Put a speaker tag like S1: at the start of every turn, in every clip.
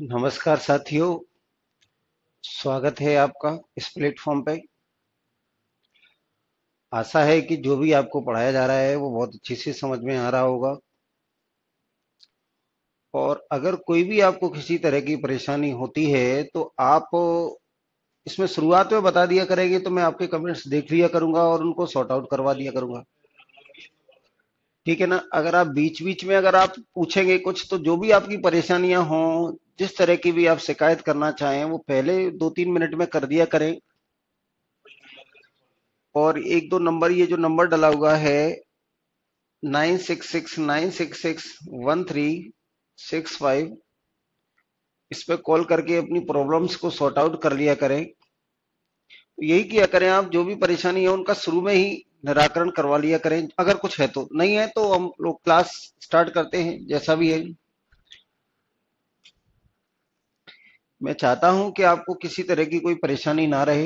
S1: नमस्कार साथियों, स्वागत है आपका इस प्लेटफॉर्म पे। आशा है कि जो भी आपको पढ़ाया जा रहा है वो बहुत अच्छे से समझ में आ रहा होगा। और अगर कोई भी आपको किसी तरह की परेशानी होती है तो आप इसमें शुरुआत में बता दिया करेंगे तो मैं आपके कमेंट्स देख लिया करूंगा और उनको सॉर्ट आउट करवा दिया करूंगा। ठीक है ना। अगर आप बीच बीच में अगर आप पूछेंगे कुछ तो जो भी आपकी परेशानियां हों, जिस तरह की भी आप शिकायत करना चाहें वो पहले 2-3 मिनट में कर दिया करें। और एक दो नंबर, ये जो नंबर डला हुआ है 9669661365, इस पे कॉल करके अपनी प्रॉब्लम्स को सॉर्ट आउट कर लिया करें। यही किया करें, आप जो भी परेशानी है उनका शुरू में ही निराकरण करवा लिया करें। अगर कुछ है तो, नहीं है तो हम लोग क्लास स्टार्ट करते हैं जैसा भी है। मैं चाहता हूं कि आपको किसी तरह की कोई परेशानी ना रहे,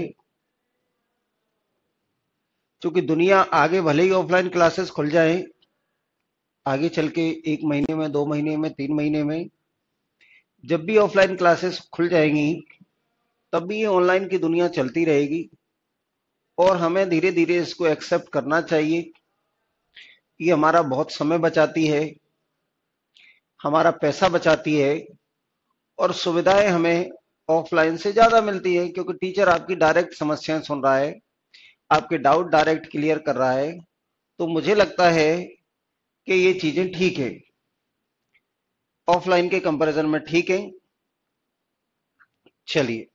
S1: क्योंकि दुनिया आगे भले ही ऑफलाइन क्लासेस खुल जाए, आगे चल के 1 महीने में, 2 महीने में, 3 महीने में जब भी ऑफलाइन क्लासेस खुल जाएंगी तब भी ये ऑनलाइन की दुनिया चलती रहेगी। और हमें धीरे धीरे इसको एक्सेप्ट करना चाहिए। ये हमारा बहुत समय बचाती है, हमारा पैसा बचाती है, और सुविधाएं हमें ऑफलाइन से ज्यादा मिलती है, क्योंकि टीचर आपकी डायरेक्ट समस्याएं सुन रहा है, आपके डाउट डायरेक्ट क्लियर कर रहा है। तो मुझे लगता है कि ये चीजें ठीक है, ऑफलाइन के कंपैरिजन में ठीक है। चलिए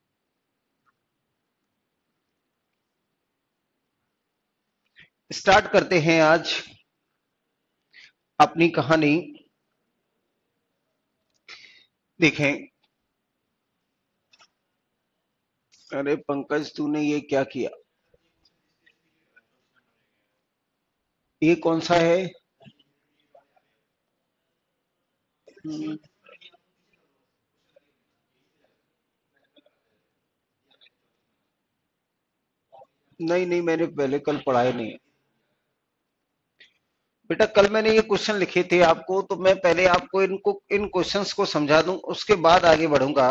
S1: स्टार्ट करते हैं आज अपनी कहानी। देखें, अरे पंकज तूने ये क्या किया? ये कौन सा है? हम्म, नहीं नहीं, मैंने पहले कल पढ़ाए नहीं है। बेटा कल मैंने ये क्वेश्चन लिखे थे आपको, तो मैं पहले आपको इनको, इन क्वेश्चंस को समझा दूं, उसके बाद आगे बढ़ूंगा।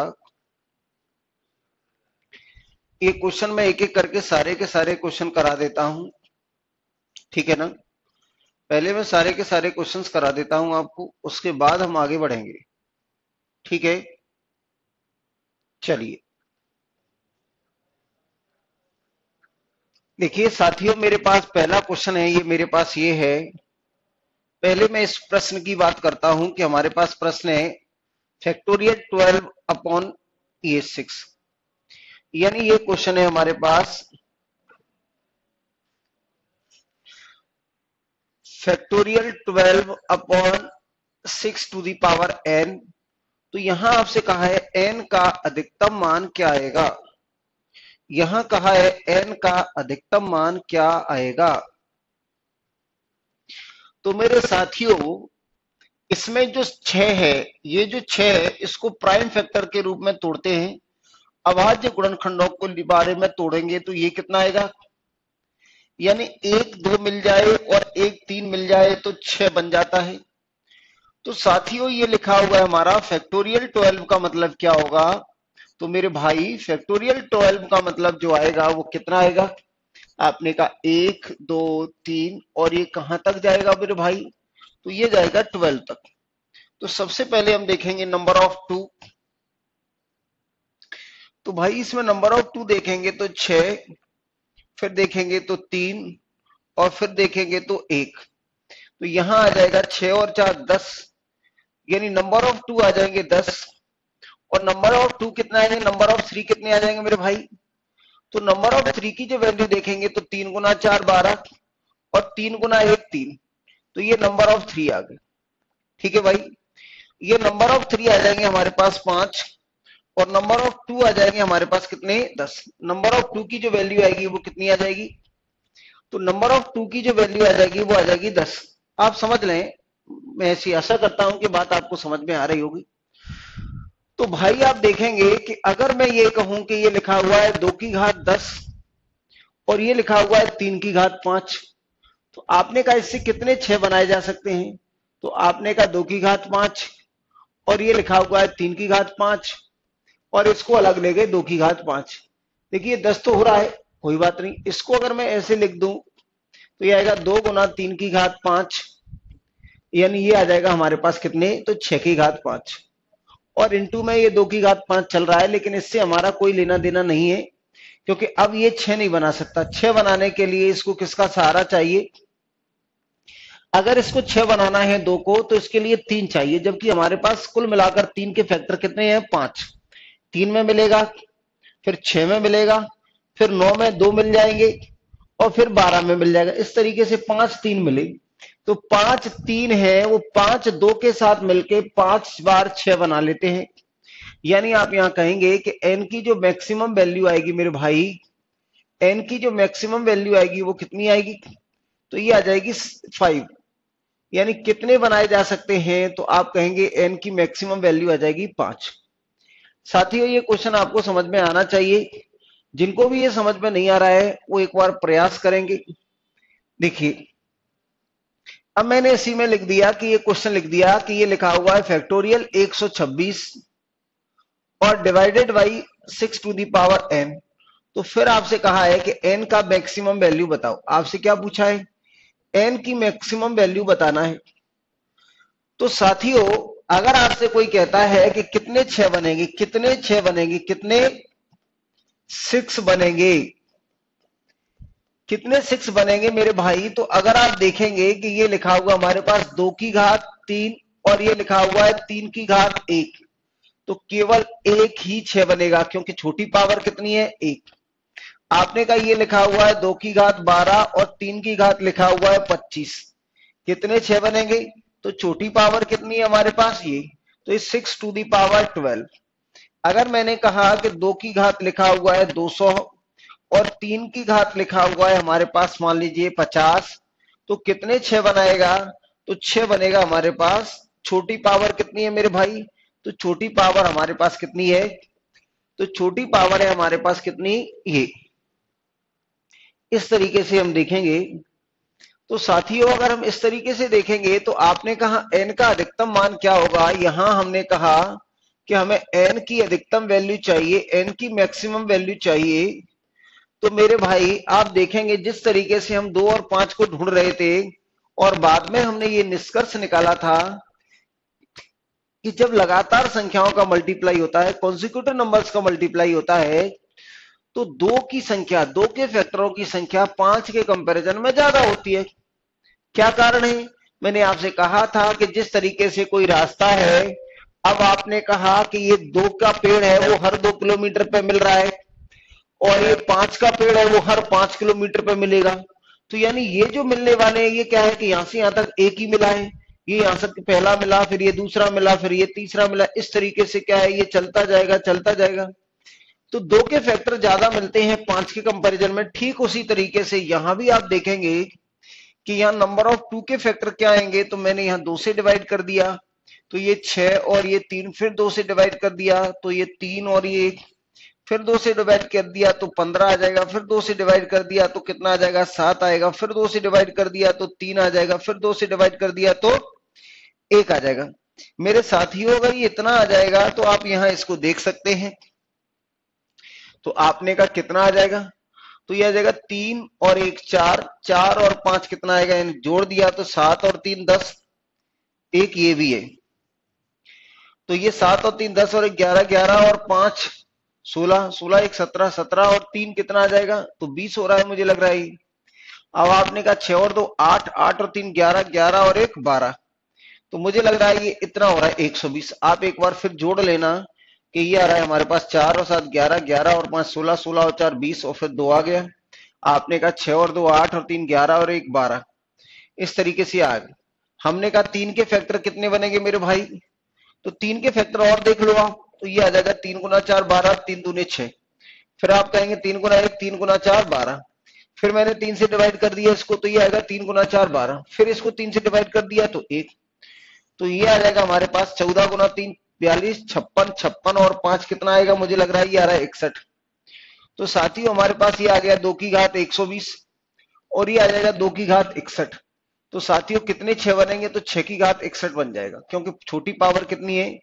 S1: ये क्वेश्चन मैं एक एक करके सारे के सारे क्वेश्चन करा देता हूं, ठीक है ना। पहले मैं सारे के सारे क्वेश्चंस करा देता हूं आपको, उसके बाद हम आगे बढ़ेंगे, ठीक है। चलिए देखिए साथियों, मेरे पास पहला क्वेश्चन है, ये मेरे पास ये है। पहले मैं इस प्रश्न की बात करता हूं कि हमारे पास प्रश्न है फैक्टोरियल 12 अपॉन ये 6, यानी ये क्वेश्चन है हमारे पास factorial 12 upon 6 to the power n। तो यहां आपसे कहा है n का अधिकतम मान क्या आएगा। यहां कहा है n का अधिकतम मान क्या आएगा। तो मेरे साथियों, इसमें जो 6 है, ये जो 6 है इसको प्राइम फैक्टर के रूप में तोड़ते हैं। अभाज्य गुणनखंडों को बारे में तोड़ेंगे तो ये कितना आएगा, यानी 1 2 मिल जाए और 1 3 मिल जाए तो 6 बन जाता है। तो साथियों ये लिखा हुआ है हमारा फैक्टोरियल 12 का मतलब क्या होगा। तो मेरे भाई फैक्टोरियल 12 का मतलब जो आएगा वो कितना आएगा। आपने कहा 1 2 3, और ये कहां तक जाएगा मेरे भाई, तो ये जाएगा 12 तक। तो सबसे पहले हम देखेंगे नंबर ऑफ 2। तो भाई इसमें नंबर ऑफ 2 देखेंगे तो 6, फिर देखेंगे तो 3, और फिर देखेंगे तो 1। तो यहां आ जाएगा 6 और 4 10, यानी नंबर ऑफ 2 आ जाएंगे 10। और नंबर ऑफ 2 कितना आएंगे, नंबर ऑफ 3 कितने आ जाएंगे मेरे भाई। तो नंबर ऑफ 3 की जो वैल्यू देखेंगे तो 3 गुना 4 12, और 3 गुना 1 3। तो ये नंबर ऑफ 3 आ गए, ठीक है भाई। ये नंबर ऑफ 3 आ जाएंगे हमारे पास 5, और नंबर ऑफ 2 आ जाएंगे हमारे पास कितने 10। नंबर ऑफ 2 की जो वैल्यू आएगी वो कितनी आ जाएगी, तो नंबर ऑफ 2 की जो वैल्यू आ जाएगी वो आ जाएगी 10। आप समझ लें, मैं ऐसी आशा करता हूं कि बात आपको समझ में आ रही होगी। तो भाई आप देखेंगे कि अगर मैं ये कहूं कि ये लिखा हुआ है 2 की घात 10 और ये लिखा हुआ है 3 की घात 5, तो आपने कहा इससे कितने 6 बनाए जा सकते हैं। तो आपने कहा 2 की घात 5 और ये लिखा हुआ है 3 की घात 5 और इसको अलग ले गए 2 की घात 5। देखिए 10 तो हो रहा है, कोई बात नहीं। इसको अगर मैं ऐसे लिख दूं तो ये आएगा 2 गुना 3 की घात 5, यानी ये आ जाएगा हमारे पास कितने, तो 6 की घात 5। और इंटू में ये 2 की घात 5 चल रहा है, लेकिन इससे हमारा कोई लेना देना नहीं है, क्योंकि अब ये 6 नहीं बना सकता। 6 बनाने के लिए इसको किसका सहारा चाहिए? अगर इसको 6 बनाना है 2 को, तो इसके लिए 3 चाहिए, जबकि हमारे पास कुल मिलाकर 3 के फैक्टर कितने हैं? 5। 3 में मिलेगा, फिर 6 में मिलेगा, फिर 9 में 2 मिल जाएंगे और फिर 12 में मिल जाएगा। इस तरीके से 5 3 मिले, तो 5 3 है वो 5 2 के साथ मिलके 5 बार 6 बना लेते हैं। यानी आप यहां कहेंगे कि n की जो मैक्सिमम वैल्यू आएगी मेरे भाई, n की जो मैक्सिमम वैल्यू आएगी वो कितनी आएगी? तो ये आ जाएगी 5। यानी कितने बनाए जा सकते हैं? तो आप कहेंगे n की मैक्सिमम वैल्यू आ जाएगी 5। साथियों ये क्वेश्चन आपको समझ में आना चाहिए। जिनको भी ये समझ में नहीं आ रहा है वो एक बार प्रयास करेंगे। देखिए अब मैंने इसी में लिख दिया कि ये क्वेश्चन लिख दिया कि ये लिखा हुआ है फैक्टोरियल 126 और divided by 6 to the power n। तो फिर आपसे कहा है कि n का मैक्सिमम वैल्यू बताओ। आपसे क्या पूछा है? n की मैक्सिमम वैल्यू बताना है। तो साथियों अगर आपसे कोई कहता है कि कितने 6 बनेंगे, कितने 6 बनेंगे, कितने 6 बनेंगे, कितने 6 बनेंगे मेरे भाई, तो अगर आप देखेंगे कि ये लिखा हुआ हमारे पास 2 की घात 3 और ये लिखा हुआ है 3 की घात 1, तो केवल एक ही 6 बनेगा, क्योंकि छोटी पावर कितनी है? 1। आपने कहा ये लिखा हुआ है 2 की घात 12 और 3 की घात लिखा हुआ है 25, कितने 6 बनेंगे? तो छोटी पावर कितनी है हमारे पास? ये, तो ये 6 टू दी पावर 12। अगर मैंने कहा कि 2 की घात लिखा हुआ है 200 और 3 की घात लिखा हुआ है हमारे पास मान लीजिए 50, तो कितने 6 बनाएगा? तो 6 बनेगा हमारे पास। छोटी पावर कितनी है मेरे भाई? तो छोटी पावर हमारे पास कितनी है? तो छोटी पावर है हमारे पास कितनी? ये। इस तरीके से हम देखेंगे। तो साथियों अगर हम इस तरीके से देखेंगे तो आपने कहा n का अधिकतम मान क्या होगा? यहां हमने कहा कि हमें n की अधिकतम वैल्यू चाहिए, n की मैक्सिमम वैल्यू चाहिए। तो मेरे भाई आप देखेंगे जिस तरीके से हम 2 और 5 को ढूंढ रहे थे और बाद में हमने ये निष्कर्ष निकाला था कि जब लगातार संख्याओं का मल्टीप्लाई होता है, कॉन्सिक्यूटिव नंबर्स का मल्टीप्लाई होता है, तो 2 की संख्या, 2 के फैक्टरों की संख्या 5 के कंपैरिजन में ज्यादा होती है। क्या कारण है? मैंने आपसे कहा था कि जिस तरीके से कोई रास्ता है, अब आपने कहा कि ये 2 का पेड़ है वो हर 2 किलोमीटर पे मिल रहा है और ये 5 का पेड़ है वो हर 5 किलोमीटर पे मिलेगा। तो यानी ये जो मिलने वाले हैं ये क्या है कि यहां से यहां तक एक ही मिला है, ये यहां से पहला मिला, फिर ये दूसरा मिला, फिर ये तीसरा मिला। इस तरीके से क्या है, ये चलता जाएगा चलता जाएगा। तो 2 के फैक्टर ज्यादा मिलते हैं 5 के कंपैरिजन में। ठीक उसी तरीके से यहां भी आप देखेंगे कि यहाँ नंबर ऑफ 2 के फैक्टर क्या आएंगे, तो मैंने यहाँ 2 से डिवाइड कर दिया तो ये 6 और ये 3, फिर 2 से डिवाइड कर दिया तो ये 3 और ये 1, फिर 2 से डिवाइड कर दिया तो 15 आ जाएगा, फिर 2 से डिवाइड कर दिया तो कितना आ जाएगा? 7 आएगा, फिर 2 से डिवाइड कर दिया तो 3 आ जाएगा, फिर 2 से डिवाइड कर दिया तो 1 आ जाएगा। मेरे साथियों अगर ये इतना आ जाएगा तो आप यहां इसको देख सकते हैं। तो आपने कहा कितना आ जाएगा? तो ये आ जाएगा 3 और 1 4, 4 और 5 कितना आएगा? जोड़ दिया तो 7 और 3 10, एक ये भी है। तो ये 7 और 3 10 और 1 11, 11 और 5 16, 16 1 17, 17 और 3 कितना आ जाएगा? तो 20 हो रहा है मुझे लग रहा है। अब आपने कहा 6 और 2 8, 8 और 3 11, 11 और 1 12, तो मुझे लग रहा है ये इतना हो रहा है 120। आप एक बार फिर जोड़ लेना कि ये आ रहा है हमारे पास 4 और 7 11, 11 और 5 16, 16 और 4 20 और फिर 2 आ गया। आपने कहा 6 और 2 8 और 3 11 और 1 12, इस तरीके से आ गए। हमने कहा 3 के फैक्टर कितने बनेंगे मेरे भाई? तो 3 के फैक्टर और देख लो आप, तो ये आ जाएगा 3 गुना 4 12, 3 दूने 6, फिर आप कहेंगे 3 गुना 1 3 गुना 4 12, फिर मैंने 3 से डिवाइड कर दिया इसको तो ये आएगा 3 गुना 4 12, फिर इसको 3 से डिवाइड कर दिया तो 1, तो ये आ जाएगा हमारे पास 14 गुना 3 42, 56, 56 और 5 कितना आएगा? मुझे लग रहा है ये आ रहा है 61। तो साथियों हमारे पास ये आ गया 2 की घात 120 और ये आ जाएगा 2 की घात 61। तो साथियों कितने 6 बनेंगे? तो 6 की घात 61 बन जाएगा, क्योंकि छोटी पावर कितनी है?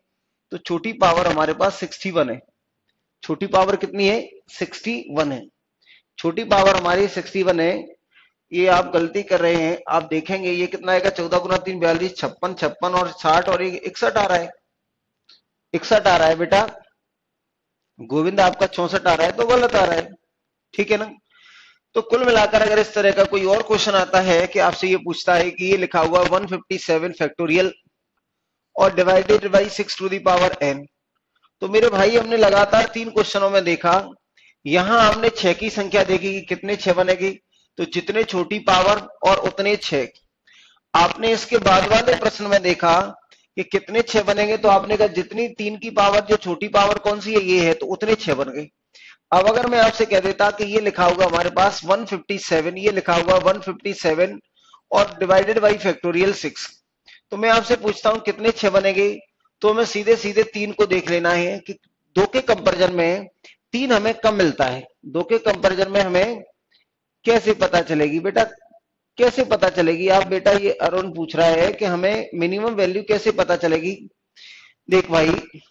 S1: तो छोटी पावर हमारे पास 61 है। छोटी पावर कितनी है? 61 है। छोटी पावर हमारी 61 है। ये आप गलती कर रहे हैं। आप देखेंगे ये कितना आएगा? 14 गुना 3 42, 56 56 और 60 और 61 आ रहा है। 61 आ रहा है बेटा। गोविंद आपका 64 आ रहा है तो गलत आ रहा है। ठीक है ना? तो कुल मिलाकर अगर इस तरह का कोई और क्वेश्चन आता है कि आपसे ये पूछता है कि ये लिखा हुआ 157 फैक्टोरियल और divided by 6 to the power n, तो मेरे भाई हमने लगातार 3 क्वेश्चनों में देखा, यहां हमने 6 की संख्या देखी कि कितने 6 बनेगी, तो जितने छोटी पावर और उतने 6। आपने इसके बाद वाले प्रश्न में देखा कि कितने 6 बनेंगे, तो आपने कहा जितनी 3 की पावर, जो छोटी पावर कौन सी है ये है, तो उतने 6 बन गए। अब अगर मैं आपसे कह देता कि ये लिखा होगा हमारे पास 157, ये लिखा होगा 157 और डिवाइडेड बाई फैक्टोरियल 6, तो मैं आपसे पूछता हूं कितने 6 बनेंगे, तो हमें सीधे सीधे 3 को देख लेना है कि 2 के कंपैरिजन में 3 हमें कम मिलता है। 2 के कंपैरिजन में हमें कैसे पता चलेगी बेटा? कैसे पता चलेगी? आप बेटा, ये अरुण पूछ रहा है कि हमें मिनिमम वैल्यू कैसे पता चलेगी। देख भाई,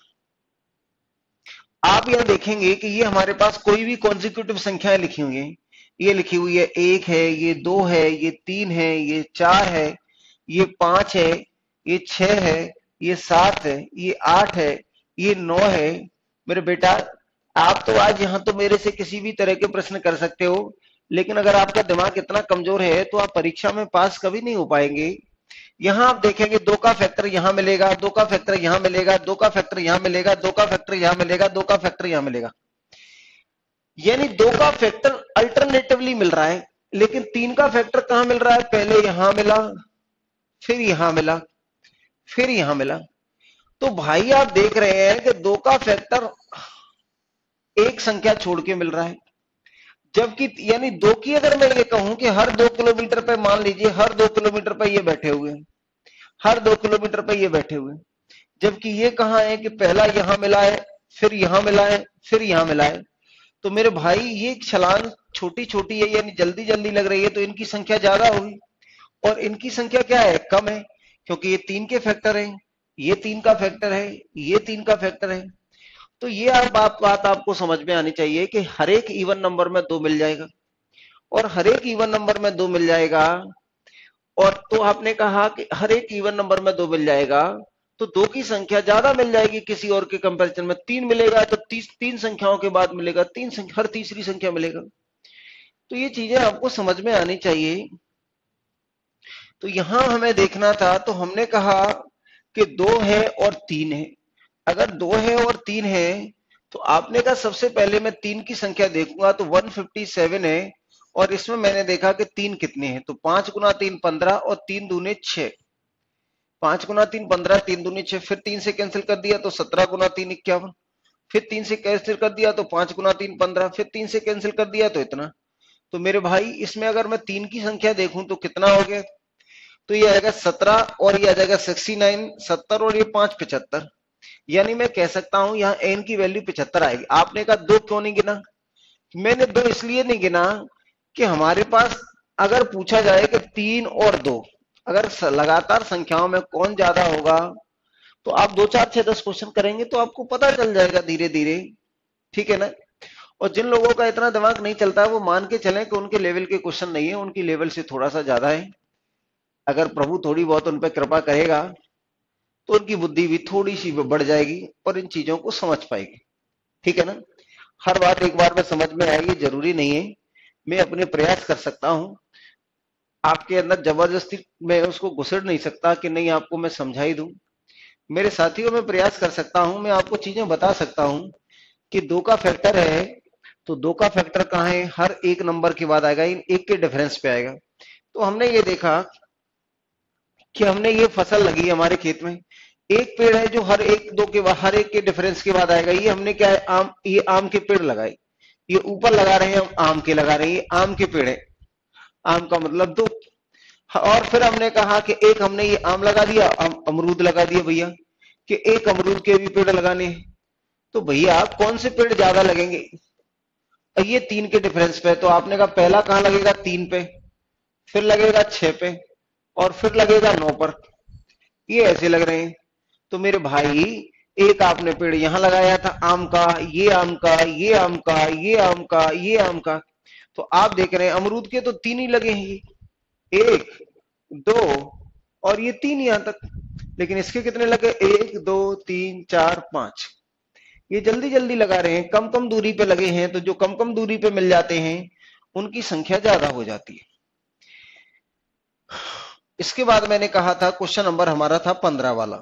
S1: आप यहां देखेंगे कि ये हमारे पास कोई भी कॉन्जिक्यूटिव संख्याएं लिखी हुई है। ये लिखी हुई है 1 है, ये 2 है, ये 3 है, ये 4 है, ये 5 है, ये 6 है, ये 7 है, ये 8 है, ये 9 है। मेरे बेटा, आप तो आज यहां तो मेरे से किसी भी तरह के प्रश्न कर सकते हो, लेकिन अगर आपका दिमाग इतना कमजोर है तो आप परीक्षा में पास कभी नहीं हो पाएंगे। यहां आप देखेंगे 2 का फैक्टर यहां मिलेगा, 2 का फैक्टर यहां मिलेगा, 2 का फैक्टर यहां मिलेगा, 2 का फैक्टर यहां मिलेगा, 2 का फैक्टर यहां मिलेगा, यानी 2 का फैक्टर अल्टरनेटिवली मिल रहा है। लेकिन 3 का फैक्टर कहां मिल रहा है? पहले यहां मिला, फिर यहां मिला, फिर यहां मिला। तो भाई आप देख रहे हैं कि 2 का फैक्टर एक संख्या छोड़ के मिल रहा है, जबकि यानी 2 की अगर मैं ये कहूं कि हर 2 किलोमीटर पे, मान लीजिए हर 2 किलोमीटर पे ये बैठे हुए हैं, हर 2 किलोमीटर पे ये बैठे हुए हैं, जबकि ये कहां है कि पहला यहां मिला है, फिर यहां मिला है, फिर यहां मिला है। तो मेरे भाई ये छलांग छोटी छोटी है, यानी जल्दी जल्दी लग रही है, तो इनकी संख्या ज्यादा होगी और इनकी संख्या क्या है? कम है, क्योंकि ये 3 के फैक्टर है, ये 3 का फैक्टर है, ये 3 का फैक्टर है। तो ये बात आपको समझ में आनी चाहिए कि हर एक इवन नंबर में 2 मिल जाएगा, और हर एक इवन नंबर में 2 मिल जाएगा। और तो आपने कहा कि हर एक इवन नंबर में 2 मिल जाएगा, तो 2 की संख्या ज्यादा मिल जाएगी किसी और के कंपैरिजन में। 3 मिलेगा तो 3 संख्याओं के बाद मिलेगा 3 संख्या, हर तीसरी संख्या मिलेगा। तो ये चीजें आपको समझ में आनी चाहिए। तो यहां हमें देखना था, तो हमने कहा कि 2 है और 3 है। अगर 2 है और 3 है, तो आपने कहा सबसे पहले मैं 3 की संख्या देखूंगा, तो 157 है, और इसमें मैंने देखा कि 3 कितने हैं, तो 5 गुना 3 15 और 3 दूने 6। 5 गुना 3 15, 3 दूनी 6, फिर 3 से कैंसिल कर दिया तो 17 गुना 3 51, फिर 3 से कैंसिल कर दिया तो 5 गुना 3 15, फिर 3 से कैंसिल कर दिया तो इतना। तो मेरे भाई इसमें अगर मैं 3 की संख्या देखूं तो कितना हो गया? तो ये आएगा 17 और ये आ जाएगा 69, 70 और ये 5 75, यानी मैं कह सकता हूं यहां एन की वैल्यू 75 आएगी। आपने कहा 2 क्यों नहीं गिना? मैंने 2 इसलिए नहीं गिना कि हमारे पास अगर पूछा जाए कि 3 और 2 अगर लगातार संख्याओं में कौन ज्यादा होगा, तो आप 2 4 6 10 क्वेश्चन करेंगे तो आपको पता चल जाएगा धीरे धीरे। ठीक है ना? और जिन लोगों का इतना दिमाग नहीं चलता, वो मान के चलें कि उनके लेवल के क्वेश्चन नहीं है, उनकी लेवल से थोड़ा सा ज्यादा है। अगर प्रभु थोड़ी बहुत उन पर कृपा करेगा तो उनकी बुद्धि भी थोड़ी सी बढ़ जाएगी और इन चीजों को समझ पाएगी। ठीक है ना? हर बात एक बार में समझ में आएगी जरूरी नहीं है। मैं अपने प्रयास कर सकता हूं, आपके अंदर जबरदस्ती मैं उसको घुसड़ नहीं सकता कि नहीं आपको मैं समझा ही दूं। मेरे साथियों में प्रयास कर सकता हूं, मैं आपको चीजें बता सकता हूं कि 2 का फैक्टर है, तो 2 का फैक्टर कहां है? हर एक नंबर के बाद आएगा, इन एक के डिफरेंस पे आएगा। तो हमने ये देखा कि हमने ये फसल लगी हमारे खेत में, एक पेड़ है जो हर एक के डिफरेंस के बाद आएगा। ये हमने क्या है? आम, ये आम के पेड़ लगाए, ये ऊपर लगा रहे हैं हम, आम के लगा रहे हैं, ये आम के पेड़ है, आम का मतलब 2। और फिर हमने कहा कि एक हमने ये आम लगा दिया, अमरूद लगा दिया भैया, कि एक अमरूद के भी पेड़ लगाने हैं। तो भैया आप कौन से पेड़ ज्यादा लगेंगे? ये 3 के डिफरेंस पे। तो आपने कहा पहला कहां लगेगा? 3 पे, फिर लगेगा 6 पे, और फिर लगेगा 9 पर। ये ऐसे लग रहे हैं। तो मेरे भाई एक आपने पेड़ यहां लगाया था आम का, ये आम का, ये आम का, ये आम का, ये आम का, तो आप देख रहे हैं अमरूद के तो 3 ही लगे हैं, ये 1 2 और ये 3 यहां तक। लेकिन इसके कितने लगे, 1 2 3 4 5। ये जल्दी जल्दी लगा रहे हैं, कम कम दूरी पे लगे हैं, तो जो कम कम दूरी पे मिल जाते हैं उनकी संख्या ज्यादा हो जाती है। इसके बाद मैंने कहा था क्वेश्चन नंबर हमारा था 15 वाला,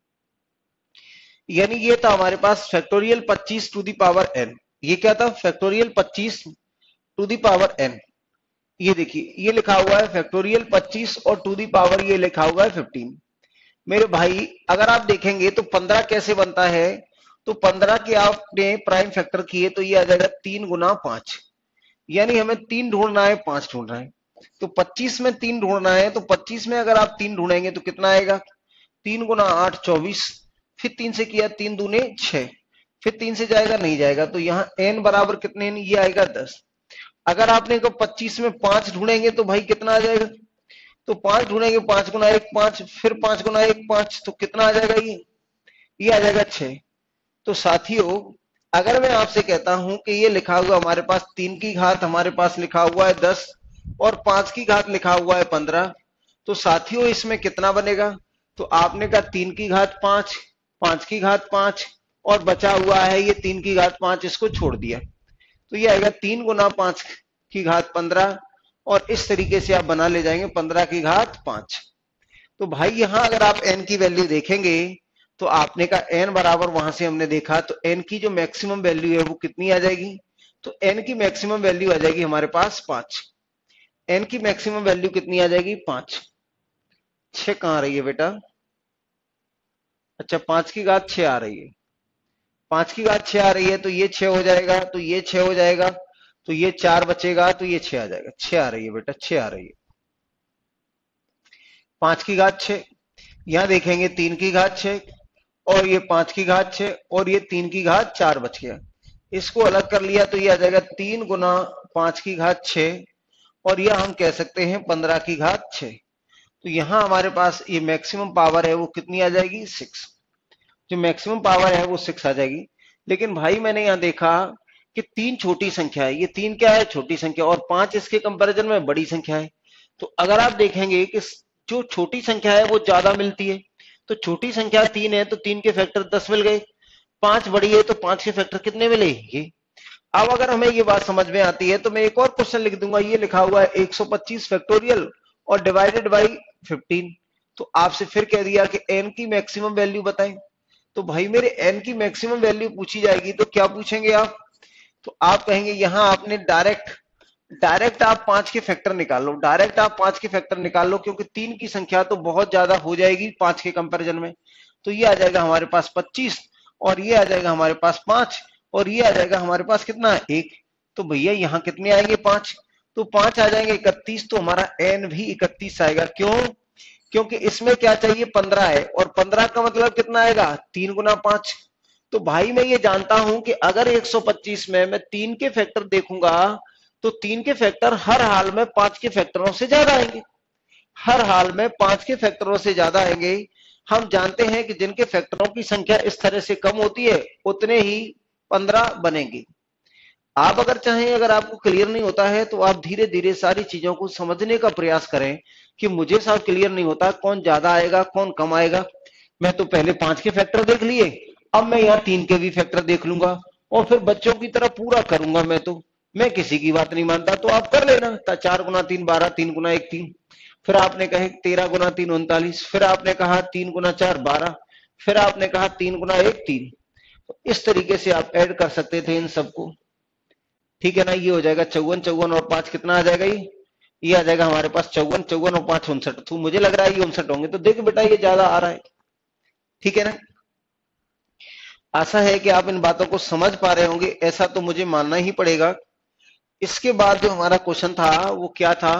S1: यानी ये था हमारे पास factorial 25 to the power n। ये क्या था, factorial 25 to the power n। ये देखिए ये लिखा हुआ है फैक्टोरियल 25 और टू दी पावर ये लिखा हुआ है 15। मेरे भाई अगर आप देखेंगे तो 15 कैसे बनता है, तो 15 के आपने प्राइम फैक्टर किए तो ये आ जाएगा 3 गुना 5, यानी हमें 3 ढूंढना है 5 ढूंढना है। तो 25 में 3 ढूंढना है, तो 25 में अगर आप 3 ढूंढेंगे तो कितना आएगा, 3 गुना 8 24, फिर 3 से किया 3 दूने 6, फिर 3 से जाएगा नहीं जाएगा, तो यहाँ n बराबर कितने, ये आएगा 10। अगर आपने को 25 में 5 ढूंढेंगे तो भाई कितना आ जाएगा, तो 5 ढूंढेंगे, 5 गुना 1 5, फिर 5 गुना 1 5, तो कितना आ जाएगा, ये आ जाएगा 6। तो साथियों अगर मैं आपसे कहता हूं कि ये लिखा हुआ हमारे पास 3 की घात हमारे पास लिखा हुआ है 10 और 5 की घात लिखा हुआ है 15, तो साथियों इसमें कितना बनेगा, तो आपने कहा 3 की घात 5, 5 की घात 5 और बचा हुआ है ये 3 की घात 5, इसको छोड़ दिया, तो ये आएगा 3 गुना 5 की घात 15, और इस तरीके से आप बना ले जाएंगे 15 की घात 5। तो भाई यहां अगर आप n की वैल्यू देखेंगे तो आपने कहा n बराबर, वहां से हमने देखा तो n की जो मैक्सिमम वैल्यू है वो कितनी आ जाएगी, तो n की मैक्सिमम वैल्यू आ जाएगी हमारे पास 5। n की मैक्सिमम वैल्यू कितनी आ जाएगी 5। 6 कहां आ रही है बेटा, अच्छा 5 की घात 6 आ रही है, 5 की घात 6 आ रही है, तो ये 6 हो जाएगा, तो ये 6 हो जाएगा, तो ये 4 बचेगा, तो ये 6 आ जाएगा, 6 आ रही है बेटा, 6 आ रही है, 5 की घात 6। यहां देखेंगे 3 की घात 6 और ये 5 की घात 6 और ये 3 की घात 4 बच गया, इसको अलग कर लिया तो ये आ जाएगा 3 गुना 5 की घात 6 और यह हम कह सकते हैं 15 की घात 6। तो यहां हमारे पास ये मैक्सिमम पावर है वो कितनी आ जाएगी 6, जो मैक्सिमम पावर है वो 6 आ जाएगी। लेकिन भाई मैंने यहां देखा कि 3 छोटी संख्या है, ये 3 क्या है, छोटी संख्या, और 5 इसके कंपैरिजन में बड़ी संख्या है। तो अगर आप देखेंगे कि जो छोटी संख्या है वो ज्यादा मिलती है, तो छोटी संख्या 3 है तो 3 के फैक्टर 10 मिल गए, 5 बड़ी है तो 5 के फैक्टर कितने मिले, ये। अब अगर हमें ये बात समझ में आती है तो मैं एक और क्वेश्चन लिख दूंगा, ये लिखा हुआ है 125 फैक्टोरियल और डिवाइडेड बाई 15। तो आपसे फिर कह दिया कि n की मैक्सिमम वैल्यू बताएं, तो भाई मेरे n की मैक्सिमम वैल्यू पूछी जाएगी तो क्या पूछेंगे आप, तो आप कहेंगे यहां आपने डायरेक्ट आप 5 के फैक्टर निकाल लो, डायरेक्ट आप 5 के फैक्टर निकाल लो, क्योंकि 3 की संख्या तो बहुत ज्यादा हो जाएगी 5 के कंपैरिजन में। तो ये आ जाएगा हमारे पास 25 और ये आ जाएगा हमारे पास 5 और ये आ जाएगा हमारे पास कितना 1। तो भैया यहाँ कितने आएंगे 5, तो 5 आ जाएंगे 31, तो हमारा n भी 31 आएगा। क्यों, क्योंकि इसमें क्या चाहिए 15 है और 15 का मतलब कितना आएगा 3 गुना 5। तो भाई मैं ये जानता हूं कि अगर 125 में मैं 3 के फैक्टर देखूंगा तो 3 के फैक्टर हर हाल में 5 के फैक्टरों से ज्यादा आएंगे, हर हाल में 5 के फैक्टरों से ज्यादा आएंगे। हम जानते हैं कि जिनके फैक्टरों की संख्या इस तरह से कम होती है उतने ही 15 बनेंगे। आप अगर चाहें, अगर आपको क्लियर नहीं होता है तो आप धीरे धीरे सारी चीजों को समझने का प्रयास करें कि मुझे सब क्लियर नहीं होता कौन ज्यादा आएगा कौन कम आएगा। मैं तो पहले 5 के फैक्टर देख लिए, अब मैं यहाँ 3 के भी फैक्टर देख लूंगा और फिर बच्चों की तरह पूरा करूंगा। मैं किसी की बात नहीं मानता, तो आप कर लेना। 4 गुना 3 12, 3 गुना 1 3, फिर आपने कहे 13 गुना 3 39, फिर आपने कहा 3 गुना 4 12, फिर आपने कहा 3 गुना 1 3। तो इस तरीके से आप ऐड कर सकते थे इन सबको, ठीक है ना। ये हो जाएगा 54, 54 और 5 कितना आ जाएगा, ये आ जाएगा हमारे पास 54, 54 और 5 59। तो मुझे लग रहा है ये 59 होंगे, तो देख बेटा ये ज्यादा आ रहा है, ठीक है ना। आशा है कि आप इन बातों को समझ पा रहे होंगे, ऐसा तो मुझे मानना ही पड़ेगा। इसके बाद जो हमारा क्वेश्चन था वो क्या था,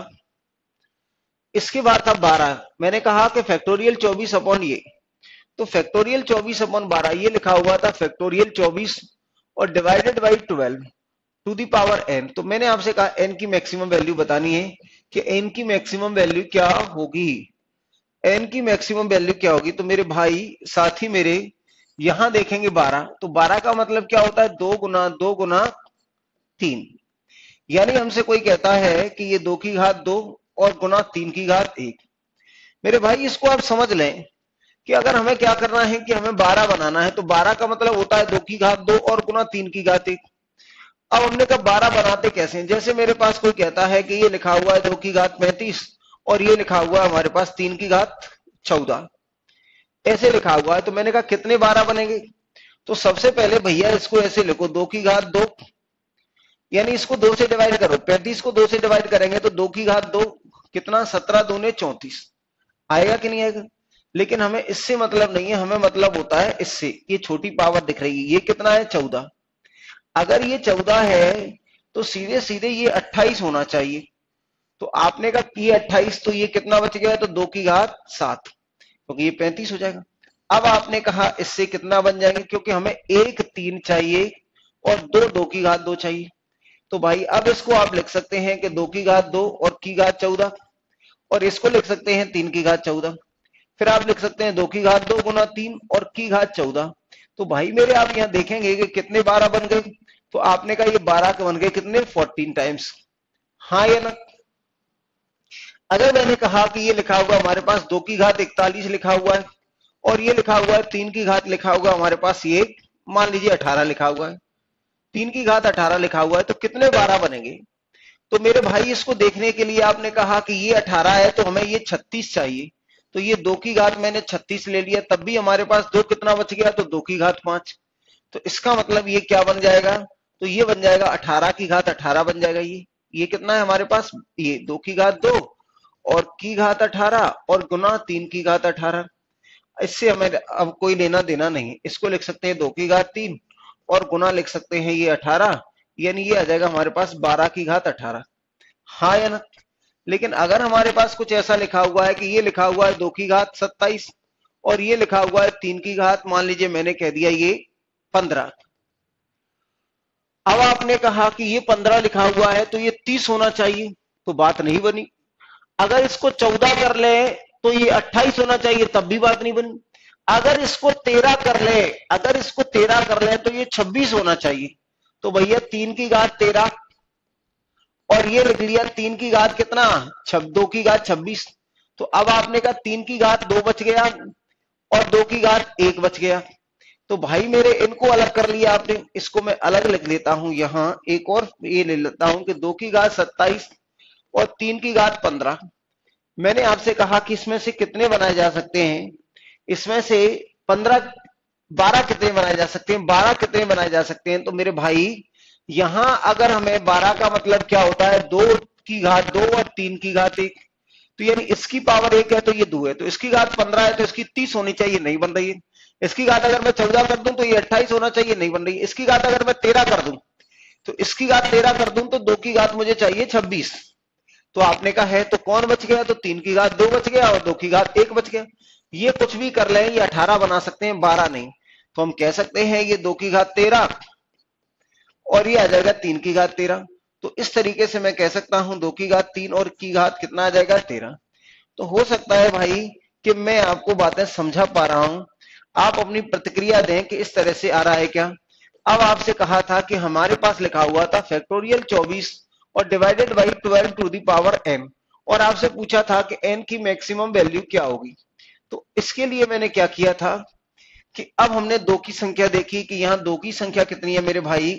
S1: इसके बाद था 12। मैंने कहा कि फैक्टोरियल 24 अपॉन ये, तो फैक्टोरियल 24 अपॉन 12 ये लिखा हुआ था फैक्टोरियल 24 और divided by 12 to the power n। तो मैंने आपसे कहा n की मैक्सिमम वैल्यू बतानी है कि n की मैक्सिमम वैल्यू क्या होगी, n की मैक्सिमम वैल्यू क्या होगी। तो मेरे भाई साथी मेरे यहां देखेंगे 12, तो 12 का मतलब क्या होता है, 2 गुना 3। यानी हमसे कोई कहता है कि ये 2 की घात 2 और गुना 3 की घात 1। मेरे भाई इसको आप समझ लें कि अगर हमें क्या करना है कि हमें 12 बनाना है, तो 12 का मतलब होता है 2 की घात 2 और गुना 3 की घात 1। अब हमने कहा 12 बनाते कैसे हैं, जैसे मेरे पास कोई कहता है कि ये लिखा हुआ है 2 की घात 35 और ये लिखा हुआ है हमारे पास 3 की घात 14, ऐसे लिखा हुआ है। तो मैंने कहा कितने 12 बनेंगे, तो सबसे पहले भैया इसको ऐसे लिखो 2 की घात 2, यानी इसको 2 से डिवाइड करो, 35 को 2 से डिवाइड करेंगे तो 2 की घात 2 कितना, 17 दूने 34 आएगा कि नहीं आएगा। लेकिन हमें इससे मतलब नहीं है, हमें मतलब होता है इससे, ये छोटी पावर दिख रही है, ये कितना है 14। अगर ये 14 है तो सीधे सीधे ये 28 होना चाहिए। तो आपने कहा ये 28, तो ये कितना बच गया, तो 2 की घात 7, क्योंकि ये 35 हो जाएगा। अब आपने कहा इससे कितना बन जाएंगे, क्योंकि हमें 1 3 चाहिए और 2 की घात 2 चाहिए। तो भाई अब इसको आप लिख सकते हैं कि 2 की घात 2 और की घात 14, और इसको लिख सकते हैं 3 की घात 14। फिर आप लिख सकते हैं 2 की घात 2 गुना 3 और की घात 14। तो भाई मेरे आप यहां देखेंगे कि कितने 12 बन गए, तो आपने कहा ये 12 के बन गए कितने, 14 टाइम्स, हाँ या ना। अगर मैंने कहा कि ये लिखा हुआ हमारे पास 2 की घात 41 लिखा हुआ है और ये लिखा हुआ है 3 की घात लिखा हुआ हमारे पास, ये मान लीजिए 18 लिखा हुआ है, 3 की घात 18 लिखा हुआ है, तो कितने 12 बनेंगे। तो मेरे भाई इसको देखने के लिए आपने कहा कि ये 18 है तो हमें ये 36 चाहिए, तो ये 2 की घात मैंने 36 ले लिया, तब भी हमारे पास 2 कितना बच गया, तो 2 की घात 5। तो इसका मतलब ये क्या बन जाएगा, तो ये बन जाएगा 18 की घात 18 बन जाएगा। ये कितना है हमारे पास, ये 2 की घात 2 और की घात 18 और गुना 3 की घात 18। इससे हमें अब कोई लेना देना नहीं, इसको लिख सकते हैं 2 की घात 3 और गुना लिख सकते हैं ये 18, यानी ये आ जाएगा हमारे पास 12 की घात 18, हाँ या ना। लेकिन अगर हमारे पास कुछ ऐसा लिखा हुआ है कि ये लिखा हुआ है 2 की घात 27 और ये लिखा हुआ है 3 की घात, मान लीजिए मैंने कह दिया ये 15। अब आपने कहा कि ये 15 लिखा हुआ है तो ये 30 होना चाहिए, तो बात नहीं बनी। अगर इसको 14 कर ले तो ये 28 होना चाहिए, तब भी बात नहीं बनी। अगर इसको 13 कर ले, अगर इसको 13 कर ले तो ये 26 होना चाहिए। तो भैया 3 की घात 13 और ये लिख लिया 3 की घात कितना, 2 की घात 26। तो अब आपने कहा 3 की घात 2 बच गया और 2 की घात 1 बच गया। तो भाई मेरे इनको अलग कर लिया आपने, इसको मैं अलग लिख लेता हूं, यहां एक और ये ले लेता हूं कि 2 की घात 27 और 3 की घात 15। मैंने आपसे कहा कि इसमें से कितने बनाए जा सकते हैं, इसमें से 15 12 कितने बनाए जा सकते हैं, 12 कितने बनाए जा सकते हैं। तो मेरे भाई यहां अगर हमें 12 का मतलब क्या होता है, 2 की घात 2 और 3 की घात 1, तो यानी इसकी पावर 1 है तो ये 2 है, तो इसकी घात 15 है तो इसकी 30 होनी चाहिए, नहीं बन रही है। इसकी घात अगर मैं 14 कर दूं तो ये 28 होना चाहिए, नहीं बन रही है। इसकी घात अगर मैं 13 कर दूं तो इसकी घात 13 कर दूं तो 2 की घात मुझे चाहिए 26। तो आपने कहा है तो कौन बच गया, तो 3 की घात 2 बच गया और 2 की घात 1 बच गया। ये कुछ भी कर लें, ये 18 बना सकते हैं, 12 नहीं। तो हम कह सकते हैं ये 2 की घात 13 और ये आ जाएगा 3 की घात 13। तो इस तरीके से मैं कह सकता हूं 2 की घात 3 और की घात कितना आ जाएगा 13। तो हो सकता है भाई कि मैं आपको बातें समझा पा रहा हूं, आप अपनी प्रतिक्रिया दें कि इस तरह से आ रहा है क्या। अब आपसे कहा था कि हमारे पास लिखा हुआ था फैक्टोरियल 24 और divided by 12 to the power n, और आपसे पूछा था कि n की मैक्सिमम वैल्यू क्या होगी। तो इसके लिए मैंने क्या किया था कि अब हमने 2 की संख्या देखी कि यहां 2 की संख्या कितनी है मेरे भाई,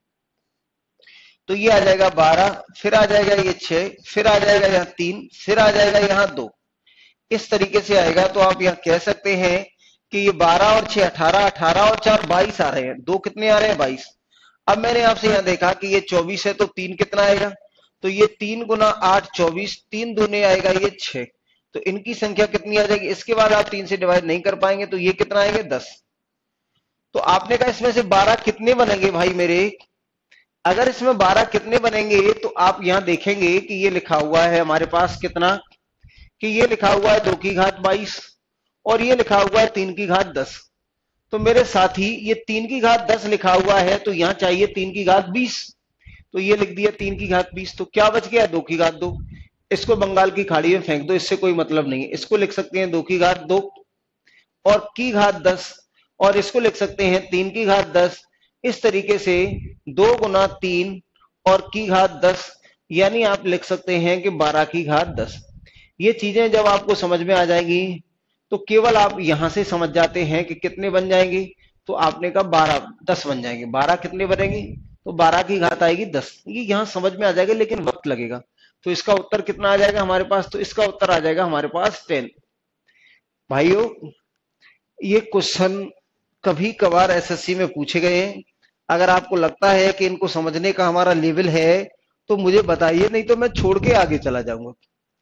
S1: तो ये आ जाएगा 12, फिर आ जाएगा ये 6, फिर आ जाएगा यहाँ 3, फिर आ जाएगा यहाँ 2, इस तरीके से आएगा। तो आप यहाँ कह सकते हैं कि ये 12 और 6 18, 18 और 4 22 आ रहे हैं, 2 कितने आ रहे हैं 22। अब मैंने आपसे यहाँ देखा कि ये 24 है तो 3 कितना आएगा, तो ये 3 गुना 8 24, 3 दूने आएगा ये 6, तो इनकी संख्या कितनी आ जाएगी। इसके बाद आप 3 से डिवाइड नहीं कर पाएंगे तो ये कितना आएंगे 10। तो आपने कहा इसमें से 12 कितने बनेंगे भाई मेरे, अगर इसमें 12 कितने बनेंगे तो आप यहां देखेंगे कि ये लिखा हुआ है हमारे पास कितना, कि ये लिखा हुआ है 2 की घात 22 और ये लिखा हुआ है 3 की घात 10। तो मेरे साथी ये 3 की घात 10 लिखा हुआ है तो यहां चाहिए 3 की घात 20, तो ये लिख दिया 3 की घात 20। तो क्या बच गया 2 की घात 2, इसको बंगाल की खाड़ी में फेंक दो, इससे कोई मतलब नहीं है। इसको लिख सकते हैं 2 की घात 2 और की घात 10 और इसको लिख सकते हैं 3 की घात 10। इस तरीके से 2 गुना 3 और की घात 10, यानी आप लिख सकते हैं कि 12 की घात 10। ये चीजें जब आपको समझ में आ जाएंगी तो केवल आप यहां से समझ जाते हैं कि कितने बन जाएंगे। तो आपने कहा 12 10 बन जाएंगे, 12 कितने बनेंगे, तो 12 की घात आएगी 10। ये यहां समझ में आ जाएगा लेकिन वक्त लगेगा। तो इसका उत्तर कितना आ जाएगा हमारे पास, तो इसका उत्तर आ जाएगा हमारे पास 10। भाइयों, ये क्वेश्चन कभी कभार एसएससी में पूछे गए हैं। अगर आपको लगता है कि इनको समझने का हमारा लेवल है तो मुझे बताइए, नहीं तो मैं छोड़ के आगे चला जाऊंगा।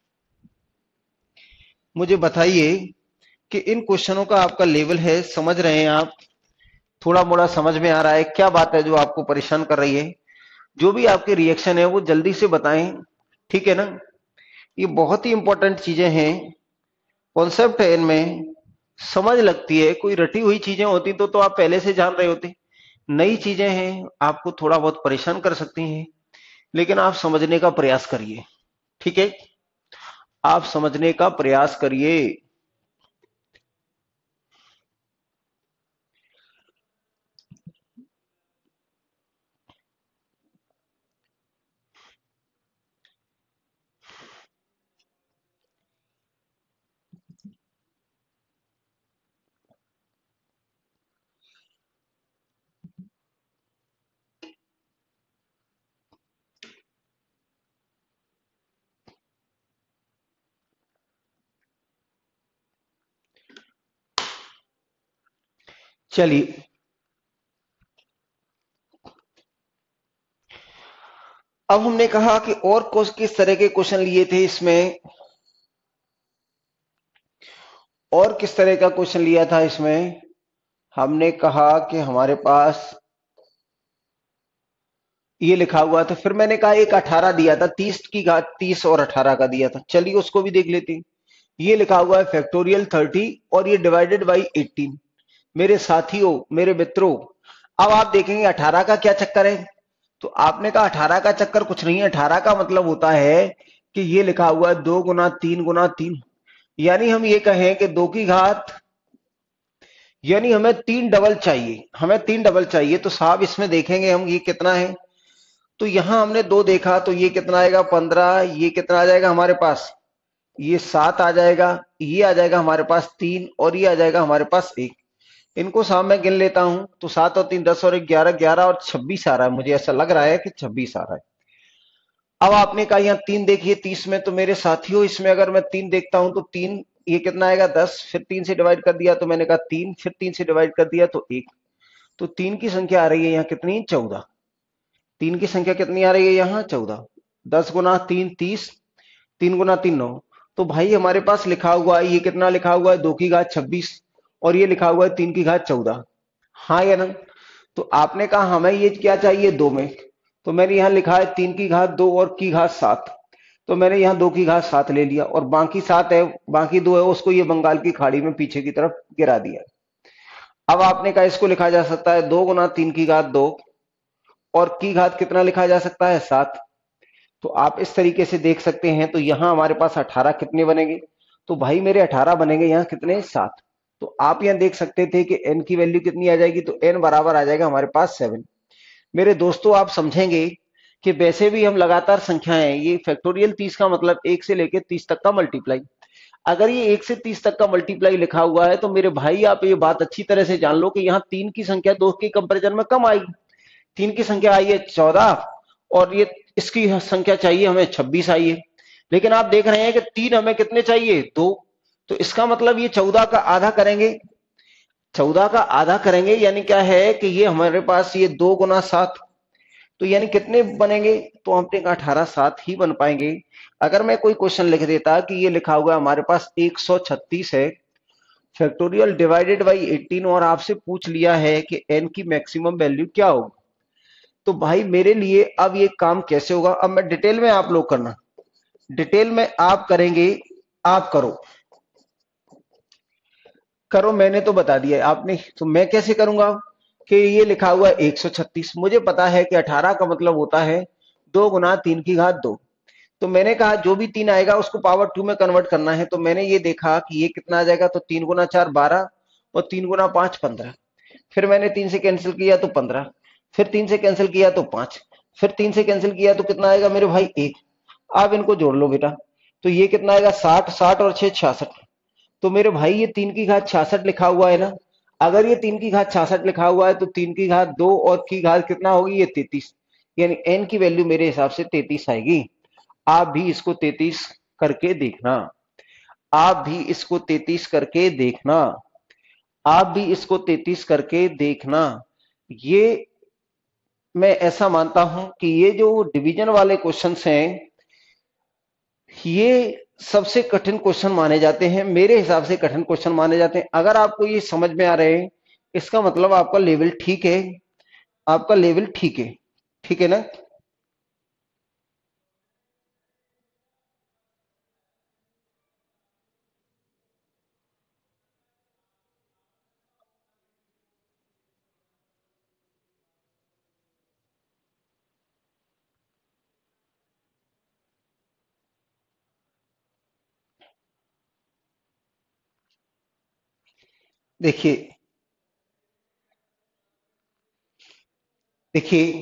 S1: मुझे बताइए कि इन क्वेश्चनों का आपका लेवल है, समझ रहे हैं आप, थोड़ा मोड़ा समझ में आ रहा है, क्या बात है जो आपको परेशान कर रही है। जो भी आपके रिएक्शन है वो जल्दी से बताएं, ठीक है ना। ये बहुत ही इंपॉर्टेंट चीजें हैं, कॉन्सेप्ट है इनमें, समझ लगती है। कोई रटी हुई चीजें होती तो आप पहले से जान रहे होते। नई चीजें हैं, आपको थोड़ा बहुत परेशान कर सकती हैं, लेकिन आप समझने का प्रयास करिए, ठीक है। आप समझने का प्रयास करिए। चलिए, अब हमने कहा कि और किस तरह के क्वेश्चन लिए थे इसमें, और किस तरह का क्वेश्चन लिया था इसमें। हमने कहा कि हमारे पास ये लिखा हुआ था, फिर मैंने कहा एक 18 दिया था, 30 की घात 30 और 18 का दिया था। चलिए उसको भी देख लेते हैं। ये लिखा हुआ है फैक्टोरियल 30 और ये डिवाइडेड बाई 18। मेरे साथियों, मेरे मित्रों, अब आप देखेंगे 18 का क्या चक्कर है। तो आपने कहा 18 का चक्कर कुछ नहीं है। 18 का मतलब होता है कि ये लिखा हुआ है 2 गुना 3 गुना 3, यानी हम ये कहें कि 2 की घात, यानी हमें 3 डबल चाहिए, हमें 3 डबल चाहिए। तो साहब इसमें देखेंगे हम ये कितना है, तो यहां हमने 2 देखा, तो ये कितना आएगा 15, ये कितना आ जाएगा हमारे पास, ये 7 आ जाएगा, ये आ जाएगा हमारे पास 3 और ये आ जाएगा हमारे पास 1। इनको साहब मैं गिन लेता हूं, तो 7 और 3 10 और 1 11, 11 और 26 आ रहा है, मुझे ऐसा लग रहा है कि 26 आ रहा है। अब आपने कहा यहाँ 3 देखिए 30 में, तो मेरे साथियों इसमें अगर मैं 3 देखता हूं तो 3, ये कितना आएगा 10, फिर 3 से डिवाइड कर दिया तो मैंने कहा 3, फिर 3 से डिवाइड कर दिया तो 1। तो 3 की संख्या आ रही है यहाँ कितनी, 14। 3 की संख्या कितनी आ रही है यहाँ, 14। 10 गुना 3 30, 3 गुना 3 9। तो भाई हमारे पास लिखा हुआ है, ये कितना लिखा हुआ है 2 की घात 26 और ये लिखा हुआ है 3 की घात 14। हाँ या ना। तो आपने कहा हमें ये क्या चाहिए 2 में, तो मैंने यहां लिखा है 3 की घात 2 और की घात 7। तो मैंने यहाँ 2 की घात 7 ले लिया और बाकी 7 है, बाकी 2 है उसको ये बंगाल की खाड़ी में पीछे की तरफ गिरा दिया। अब आपने कहा इसको लिखा जा सकता है 2 गुना 3 की घात 2 और की घात कितना लिखा जा सकता है 7। तो आप इस तरीके से देख सकते हैं। तो यहां हमारे पास 18 कितने बनेंगे, तो भाई मेरे 18 बनेंगे, यहाँ कितने 7। तो आप यहां देख सकते थे कि n की वैल्यू कितनी आ जाएगी, तो n बराबर आ जाएगा हमारे पास 7। मेरे दोस्तों आप समझेंगे कि वैसे भी हम लगातार संख्याएं, ये फैक्टोरियल 30 का मतलब 1 से लेकर 30 तक का मल्टीप्लाई। अगर ये 1 से 30 तक का मल्टीप्लाई लिखा हुआ है तो मेरे भाई आप ये बात अच्छी तरह से जान लो कि यहाँ 3 की संख्या 2 के कंपेरिजन में कम आएगी। 3 की संख्या आई है 14 और ये इसकी संख्या चाहिए हमें 26 आई है। लेकिन आप देख रहे हैं कि 3 हमें कितने चाहिए 2। तो इसका मतलब ये 14 का आधा करेंगे, 14 का आधा करेंगे, यानी क्या है कि ये हमारे पास ये 2 गुना 7, तो यानी कितने बनेंगे, तो हमने कहा 18 7 ही बन पाएंगे। अगर मैं कोई क्वेश्चन लिख देता कि ये लिखा हुआ हमारे पास 136 है फैक्टोरियल डिवाइडेड बाई 18 और आपसे पूछ लिया है कि n की मैक्सिमम वैल्यू क्या होगी, तो भाई मेरे लिए अब ये काम कैसे होगा। अब मैं डिटेल में, आप लोग करना, डिटेल में आप करेंगे, आप करो करो, मैंने तो बता दिया आपने, तो मैं कैसे करूंगा कि ये लिखा हुआ है 136, मुझे पता है कि 18 का मतलब होता है 2 गुना 3 की घात 2। तो मैंने कहा जो भी 3 आएगा उसको पावर 2 में कन्वर्ट करना है। तो मैंने ये देखा कि ये कितना आ जाएगा, तो 3 गुना 4 12 और 3 गुना 5 15। फिर मैंने 3 से कैंसिल किया तो 15, फिर 3 से कैंसिल किया तो 5, फिर 3 से कैंसिल किया तो कितना आएगा मेरे भाई 1। आप इनको जोड़ लो बेटा, तो ये कितना आएगा 60, 60 और 6 66। तो मेरे भाई ये 3 की घात 66 लिखा हुआ है ना। अगर ये 3 की घात 66 लिखा हुआ है तो 3 की घात 2 और की घात कितना होगी, ये 33, यानी n की वैल्यू मेरे हिसाब से 33 आएगी। आप भी इसको 33 करके देखना, आप भी इसको 33 करके देखना, आप भी इसको 33 करके देखना। ये मैं ऐसा मानता हूं कि ये जो डिवीजन वाले क्वेश्चंस हैं, ये सबसे कठिन क्वेश्चन माने जाते हैं, मेरे हिसाब से कठिन क्वेश्चन माने जाते हैं। अगर आपको ये समझ में आ रहे हैं, इसका मतलब आपका लेवल ठीक है, आपका लेवल ठीक है, ठीक है ना। देखिए देखिए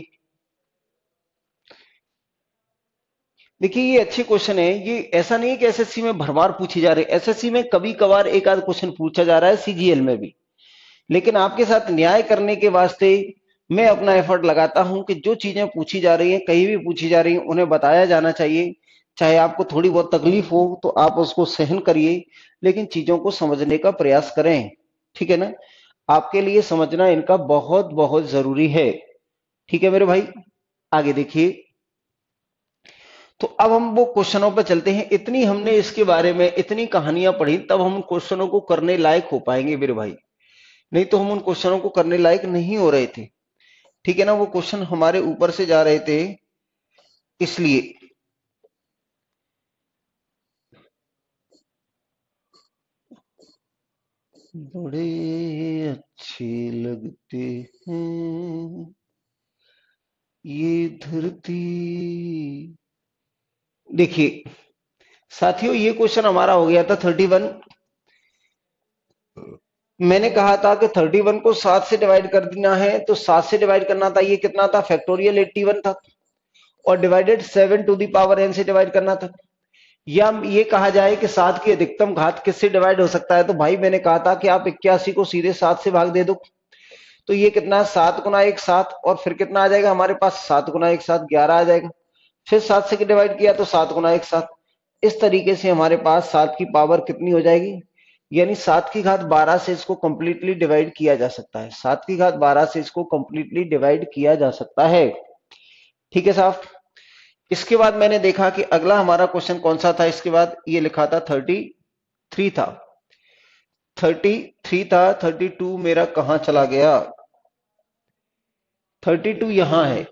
S1: देखिए, ये अच्छे क्वेश्चन है। ये ऐसा नहीं है कि एसएससी में भर बार पूछी जा रही है, एसएससी में कभी कभार एक आध क्वेश्चन पूछा जा रहा है, सीजीएल में भी। लेकिन आपके साथ न्याय करने के वास्ते मैं अपना एफर्ट लगाता हूं कि जो चीजें पूछी जा रही हैं, कहीं भी पूछी जा रही हैं, उन्हें बताया जाना चाहिए। चाहे आपको थोड़ी बहुत तकलीफ हो तो आप उसको सहन करिए, लेकिन चीजों को समझने का प्रयास करें, ठीक है ना। आपके लिए समझना इनका बहुत बहुत जरूरी है, ठीक है मेरे भाई। आगे देखिए, तो अब हम वो क्वेश्चनों पर चलते हैं। इतनी हमने इसके बारे में इतनी कहानियां पढ़ी, तब हम उन क्वेश्चनों को करने लायक हो पाएंगे मेरे भाई, नहीं तो हम उन क्वेश्चनों को करने लायक नहीं हो रहे थे, ठीक है ना। वो क्वेश्चन हमारे ऊपर से जा रहे थे, इसलिए। बड़े अच्छे लगते हैं ये धरती। देखिए साथियों, ये क्वेश्चन हमारा हो गया था 31। मैंने कहा था कि 31 को 7 से डिवाइड कर देना है, तो 7 से डिवाइड करना था। ये कितना था, फैक्टोरियल 81 था, और divided 7 to the power n से डिवाइड करना था। या ये कहा जाए कि 7 की अधिकतम घात किससे डिवाइड हो सकता है, तो भाई मैंने कहा था कि आप 81 को सीधे 7 से भाग दे दो। तो ये कितना, 7 गुना 1 7, और फिर कितना आ जाएगा हमारे पास, 7 गुना 1 7 11 आ जाएगा। फिर 7 से डिवाइड किया तो 7 गुना 1 7। इस तरीके से हमारे पास 7 की पावर कितनी हो जाएगी, यानी 7 की घात 12 से इसको कंप्लीटली डिवाइड किया जा सकता है। 7 की घात 12 से इसको कंप्लीटली डिवाइड किया जा सकता है, ठीक है साहब। इसके बाद मैंने देखा कि अगला हमारा क्वेश्चन कौन सा था। इसके बाद ये लिखा था 33 था, 33 था, 32 मेरा कहां चला गया, 32 यहां है।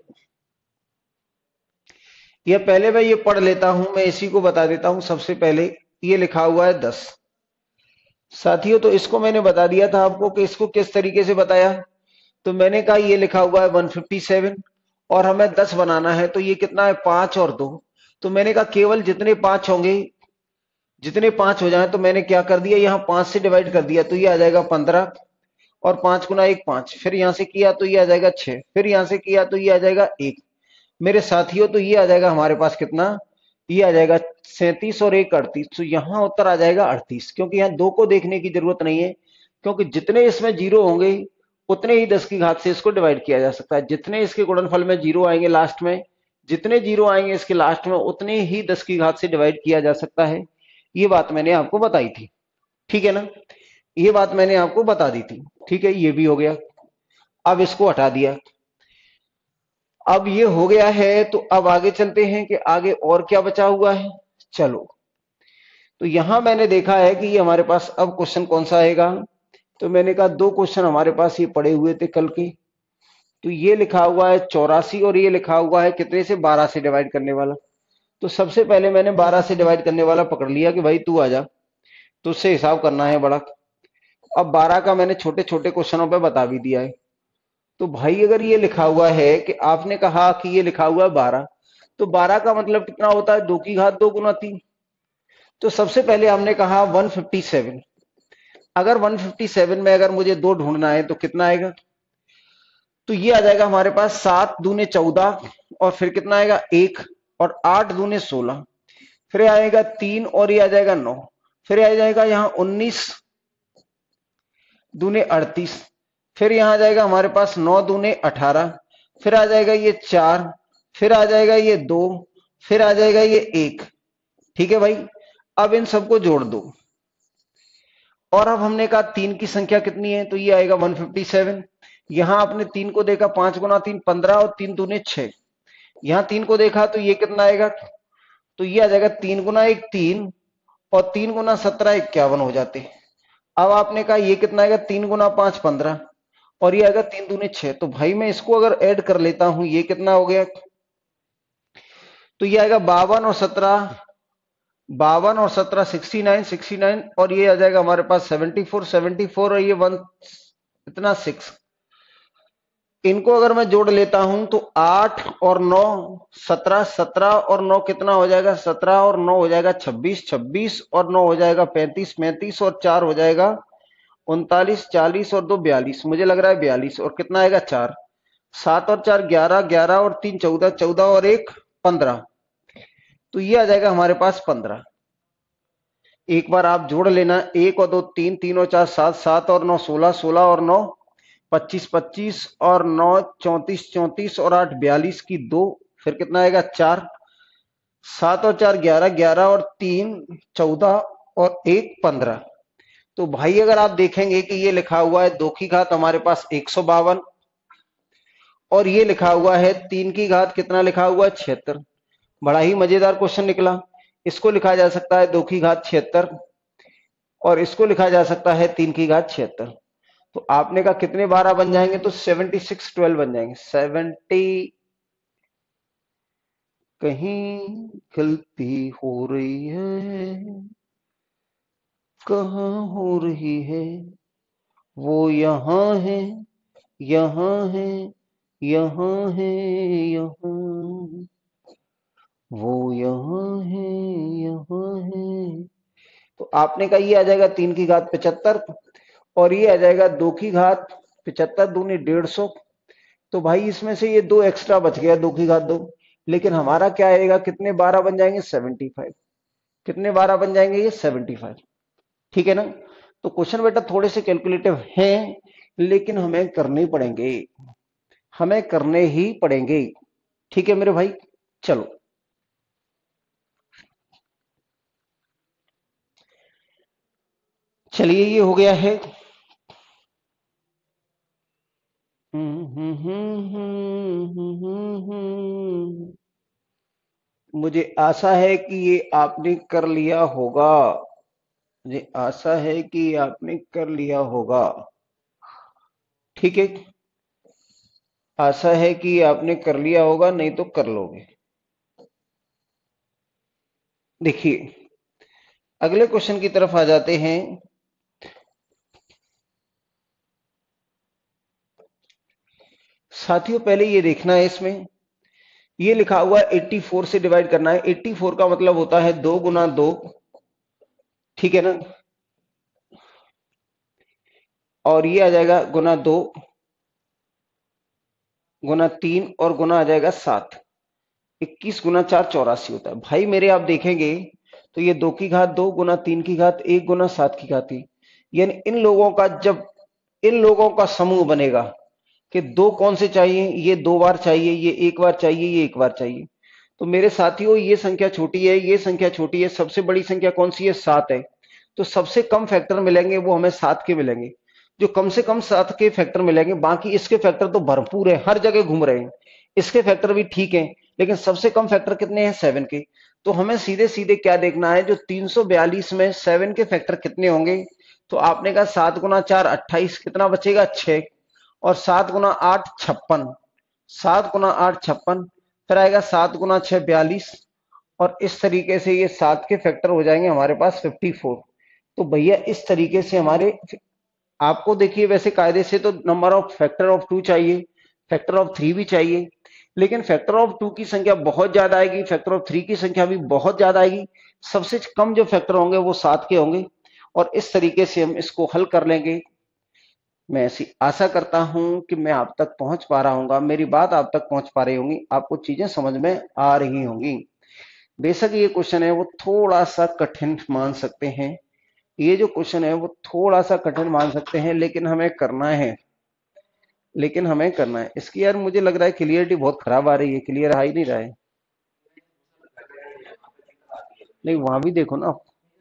S1: यह पहले मैं ये पढ़ लेता हूं, मैं इसी को बता देता हूं सबसे पहले। ये लिखा हुआ है 10 साथियों, तो इसको मैंने बता दिया था आपको कि इसको किस तरीके से बताया। तो मैंने कहा ये लिखा हुआ है 157, और हमें 10 बनाना है, तो ये कितना है 5 और 2। तो मैंने कहा केवल जितने 5 होंगे, जितने 5 हो जाए, तो मैंने क्या कर दिया, यहां 5 से डिवाइड कर दिया, तो ये आ जाएगा 15, और 5 गुना 1 5, फिर यहां से किया तो ये आ जाएगा 6, फिर यहां से किया तो ये आ जाएगा 1। मेरे साथियों, तो ये आ जाएगा हमारे पास कितना, ये आ जाएगा 37 और 1 38। तो यहां उत्तर आ जाएगा 38, क्योंकि यहां 2 को देखने की जरूरत नहीं है, क्योंकि जितने इसमें जीरो होंगे उतने ही 10 की घात से इसको डिवाइड किया जा सकता है। जितने इसके गुणनफल में जीरो आएंगे लास्ट में, जितने जीरो आएंगे इसके लास्ट में, उतने ही 10 की घात से डिवाइड किया जा सकता है। ये बात मैंने आपको बताई थी, ठीक है ना। ये बात मैंने आपको बता दी थी, ठीक है। ये भी हो गया, अब इसको हटा दिया। अब ये हो गया है, तो अब आगे चलते हैं कि आगे और क्या बचा हुआ है। चलो, तो यहां मैंने देखा है कि ये हमारे पास अब क्वेश्चन कौन सा आएगा। तो मैंने कहा 2 क्वेश्चन हमारे पास ये पड़े हुए थे कल के। तो ये लिखा हुआ है 84, और ये लिखा हुआ है कितने से, 12 से डिवाइड करने वाला। तो सबसे पहले मैंने 12 से डिवाइड करने वाला पकड़ लिया कि भाई तू आ जा, तो उससे हिसाब करना है बड़ा। अब 12 का मैंने छोटे छोटे क्वेश्चनों पे बता भी दिया है। तो भाई अगर ये लिखा हुआ है कि आपने कहा कि ये लिखा हुआ है 12, तो 12 का मतलब कितना होता है, 2 की घात 2 गुना 3। तो सबसे पहले हमने कहा 157, अगर 157 में अगर मुझे 2 ढूंढना है तो कितना आएगा? तो ये आ जाएगा हमारे पास 7 दूने 14 और फिर कितना आएगा 1 और 8 दूने 16, फिर आएगा 3 और ये आ जाएगा 9, फिर आ जाएगा यहाँ 19 दूने 38, फिर यहां आ जाएगा हमारे पास 9 दूने 18, फिर आ जाएगा ये 4, फिर आ जाएगा ये 2, फिर आ जाएगा ये 1। ठीक है भाई, अब इन सबको जोड़ दो और अब हमने कहा 3 की संख्या कितनी है, तो ये आएगा 157। यहां आपने 3 को देखा, 5 गुना 3 15 और 3 दूने 6, यहां 3 को देखा तो ये कितना आएगा, तो ये आ जाएगा 3 गुना 1 3 और 3 गुना 17 51 हो जाते। अब आपने कहा ये कितना आएगा, 3 गुना 5 15 और ये आएगा 3 दूने 6, तो भाई मैं इसको अगर ऐड कर लेता हूं, ये कितना हो गया, तो ये आएगा 52 और 17 69 और ये आ जाएगा हमारे पास 74 और ये 1 इतना 6। इनको अगर मैं जोड़ लेता हूं तो 8 और 9 17, 17 और 9 कितना हो जाएगा, 17 और 9 हो जाएगा 26, 26 और 9 हो जाएगा 35, 35 और 4 हो जाएगा 39, 40 और 2 42, मुझे लग रहा है 42 और कितना आएगा 4, 7 और 4 11, 11 और 3 14, 14 और 1 15, तो ये आ जाएगा हमारे पास 15। एक बार आप जोड़ लेना, 1 और 2 3, 3 और 4 7, 7 और 9 16, 16 और 9 25, 25 और 9 34, 34 और 8 42 की 2, फिर कितना आएगा 4, 7 और 4 11, 11 और 3 14 और 1 15। तो भाई अगर आप देखेंगे कि ये लिखा हुआ है 2 की घात हमारे पास 152 और ये लिखा हुआ है 3 की घात कितना लिखा हुआ है 76। बड़ा ही मजेदार क्वेश्चन निकला। इसको लिखा जा सकता है 2 की घात 76 और इसको लिखा जा सकता है 3 की घात 76। तो आपने कहा कितने 12 बन जाएंगे, तो 76 12 बन जाएंगे। 70 कहीं गलती हो रही है, कहाँ हो रही है, वो यहाँ है, यहाँ है, यहाँ है, यहाँ, वो यहाँ है, यहाँ है। तो आपने कहा ये आ जाएगा 3 की घात 75 और ये आ जाएगा 2 की घात 75 दूनी 150। तो भाई इसमें से ये 2 एक्स्ट्रा बच गया, 2 की घात 2, लेकिन हमारा क्या आएगा, कितने 12 बन जाएंगे 75, कितने 12 बन जाएंगे ये 75। ठीक है ना। तो क्वेश्चन बेटा थोड़े से कैलकुलेटिव हैं, लेकिन हमें करने पड़ेंगे, हमें करने ही पड़ेंगे। ठीक है मेरे भाई, चलो चलिए ये हो गया है। मुझे आशा है कि ये आपने कर लिया होगा, मुझे आशा है कि आपने कर लिया होगा। ठीक है, आशा है कि आपने कर लिया होगा, नहीं तो कर लोगे। देखिए अगले क्वेश्चन की तरफ आ जाते हैं। साथियों पहले ये देखना है, इसमें ये लिखा हुआ है 84 से डिवाइड करना है। 84 का मतलब होता है 2 गुना 2, ठीक है ना, और ये आ जाएगा गुना 2 गुना 3 और गुना आ जाएगा 7। 21 गुना 4 84 होता है। भाई मेरे आप देखेंगे तो ये 2 की घात 2 गुना 3 की घात 1 गुना 7 की घात 1, यानी इन लोगों का जब इन लोगों का समूह बनेगा कि 2 कौन से चाहिए, ये 2 बार चाहिए, ये 1 बार चाहिए, ये 1 बार चाहिए। तो मेरे साथियों ये संख्या छोटी है, ये संख्या छोटी है, सबसे बड़ी संख्या कौन सी है 7 है। तो सबसे कम फैक्टर मिलेंगे वो हमें 7 के मिलेंगे, जो कम से कम 7 के फैक्टर मिलेंगे। बाकी इसके फैक्टर तो भरपूर है, हर जगह घूम रहे हैं, इसके फैक्टर भी ठीक है, लेकिन सबसे कम फैक्टर कितने हैं 7 के। तो हमें सीधे सीधे क्या देखना है, जो 342 में 7 के फैक्टर कितने होंगे। तो आपने कहा 7 गुना 4 28, कितना बचेगा 6, और 7 गुना 8 56, 7 गुना 8 56, फिर आएगा 7 गुना 6 42, और इस तरीके से ये 7 के फैक्टर हो जाएंगे हमारे पास 54। तो भैया इस तरीके से हमारे, आपको देखिए वैसे कायदे से तो नंबर ऑफ फैक्टर ऑफ 2 चाहिए, फैक्टर ऑफ 3 भी चाहिए, लेकिन फैक्टर ऑफ 2 की संख्या बहुत ज्यादा आएगी, फैक्टर ऑफ 3 की संख्या भी बहुत ज्यादा आएगी। सबसे कम जो फैक्टर होंगे वो 7 के होंगे, और इस तरीके से हम इसको हल कर लेंगे। मैं ऐसी आशा करता हूं कि मैं आप तक पहुंच पा रहा हूंगा, मेरी बात आप तक पहुंच पा रही होंगी, आपको चीजें समझ में आ रही होंगी। बेशक ये क्वेश्चन है वो थोड़ा सा कठिन मान सकते हैं, ये जो क्वेश्चन है वो थोड़ा सा कठिन मान सकते हैं, लेकिन हमें करना है, इसकी यार मुझे लग रहा है क्लियरिटी बहुत खराब आ रही है, क्लियर आ ही नहीं रहा है। नहीं वहां भी देखो ना।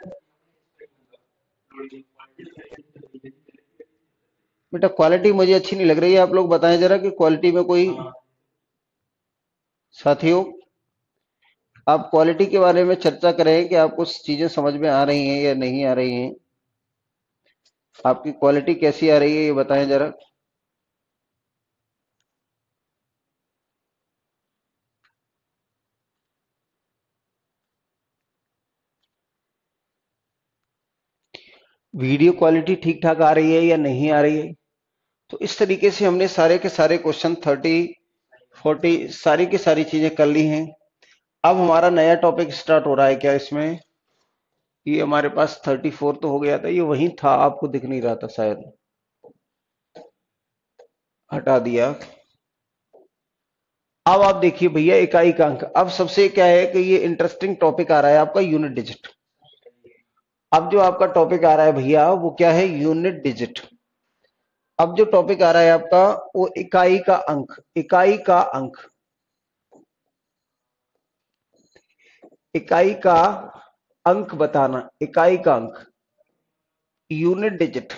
S1: बेटा क्वालिटी मुझे अच्छी नहीं लग रही है, आप लोग बताएं जरा कि क्वालिटी में कोई साथियों, आप क्वालिटी के बारे में चर्चा करें कि आपको चीजें समझ में आ रही हैं या नहीं आ रही हैं, आपकी क्वालिटी कैसी आ रही है ये बताएं जरा। वीडियो क्वालिटी ठीक ठाक आ रही है या नहीं आ रही है? तो इस तरीके से हमने सारे के सारे क्वेश्चन 30 40 सारी की सारी चीजें कर ली हैं। अब हमारा नया टॉपिक स्टार्ट हो रहा है क्या इसमें? ये हमारे पास 34 तो हो गया था, ये वहीं था, आपको दिख नहीं रहा था शायद, हटा दिया। अब आप देखिए भैया इकाई का अंक, अब सबसे क्या है कि ये इंटरेस्टिंग टॉपिक आ रहा है आपका यूनिट डिजिट। अब जो आपका टॉपिक आ रहा है भैया वो क्या है? Unit digit. अब जो टॉपिक आ रहा है आपका वो इकाई का अंक, इकाई का अंक, इकाई का अंक बताना, इकाई का अंक, यूनिट डिजिट।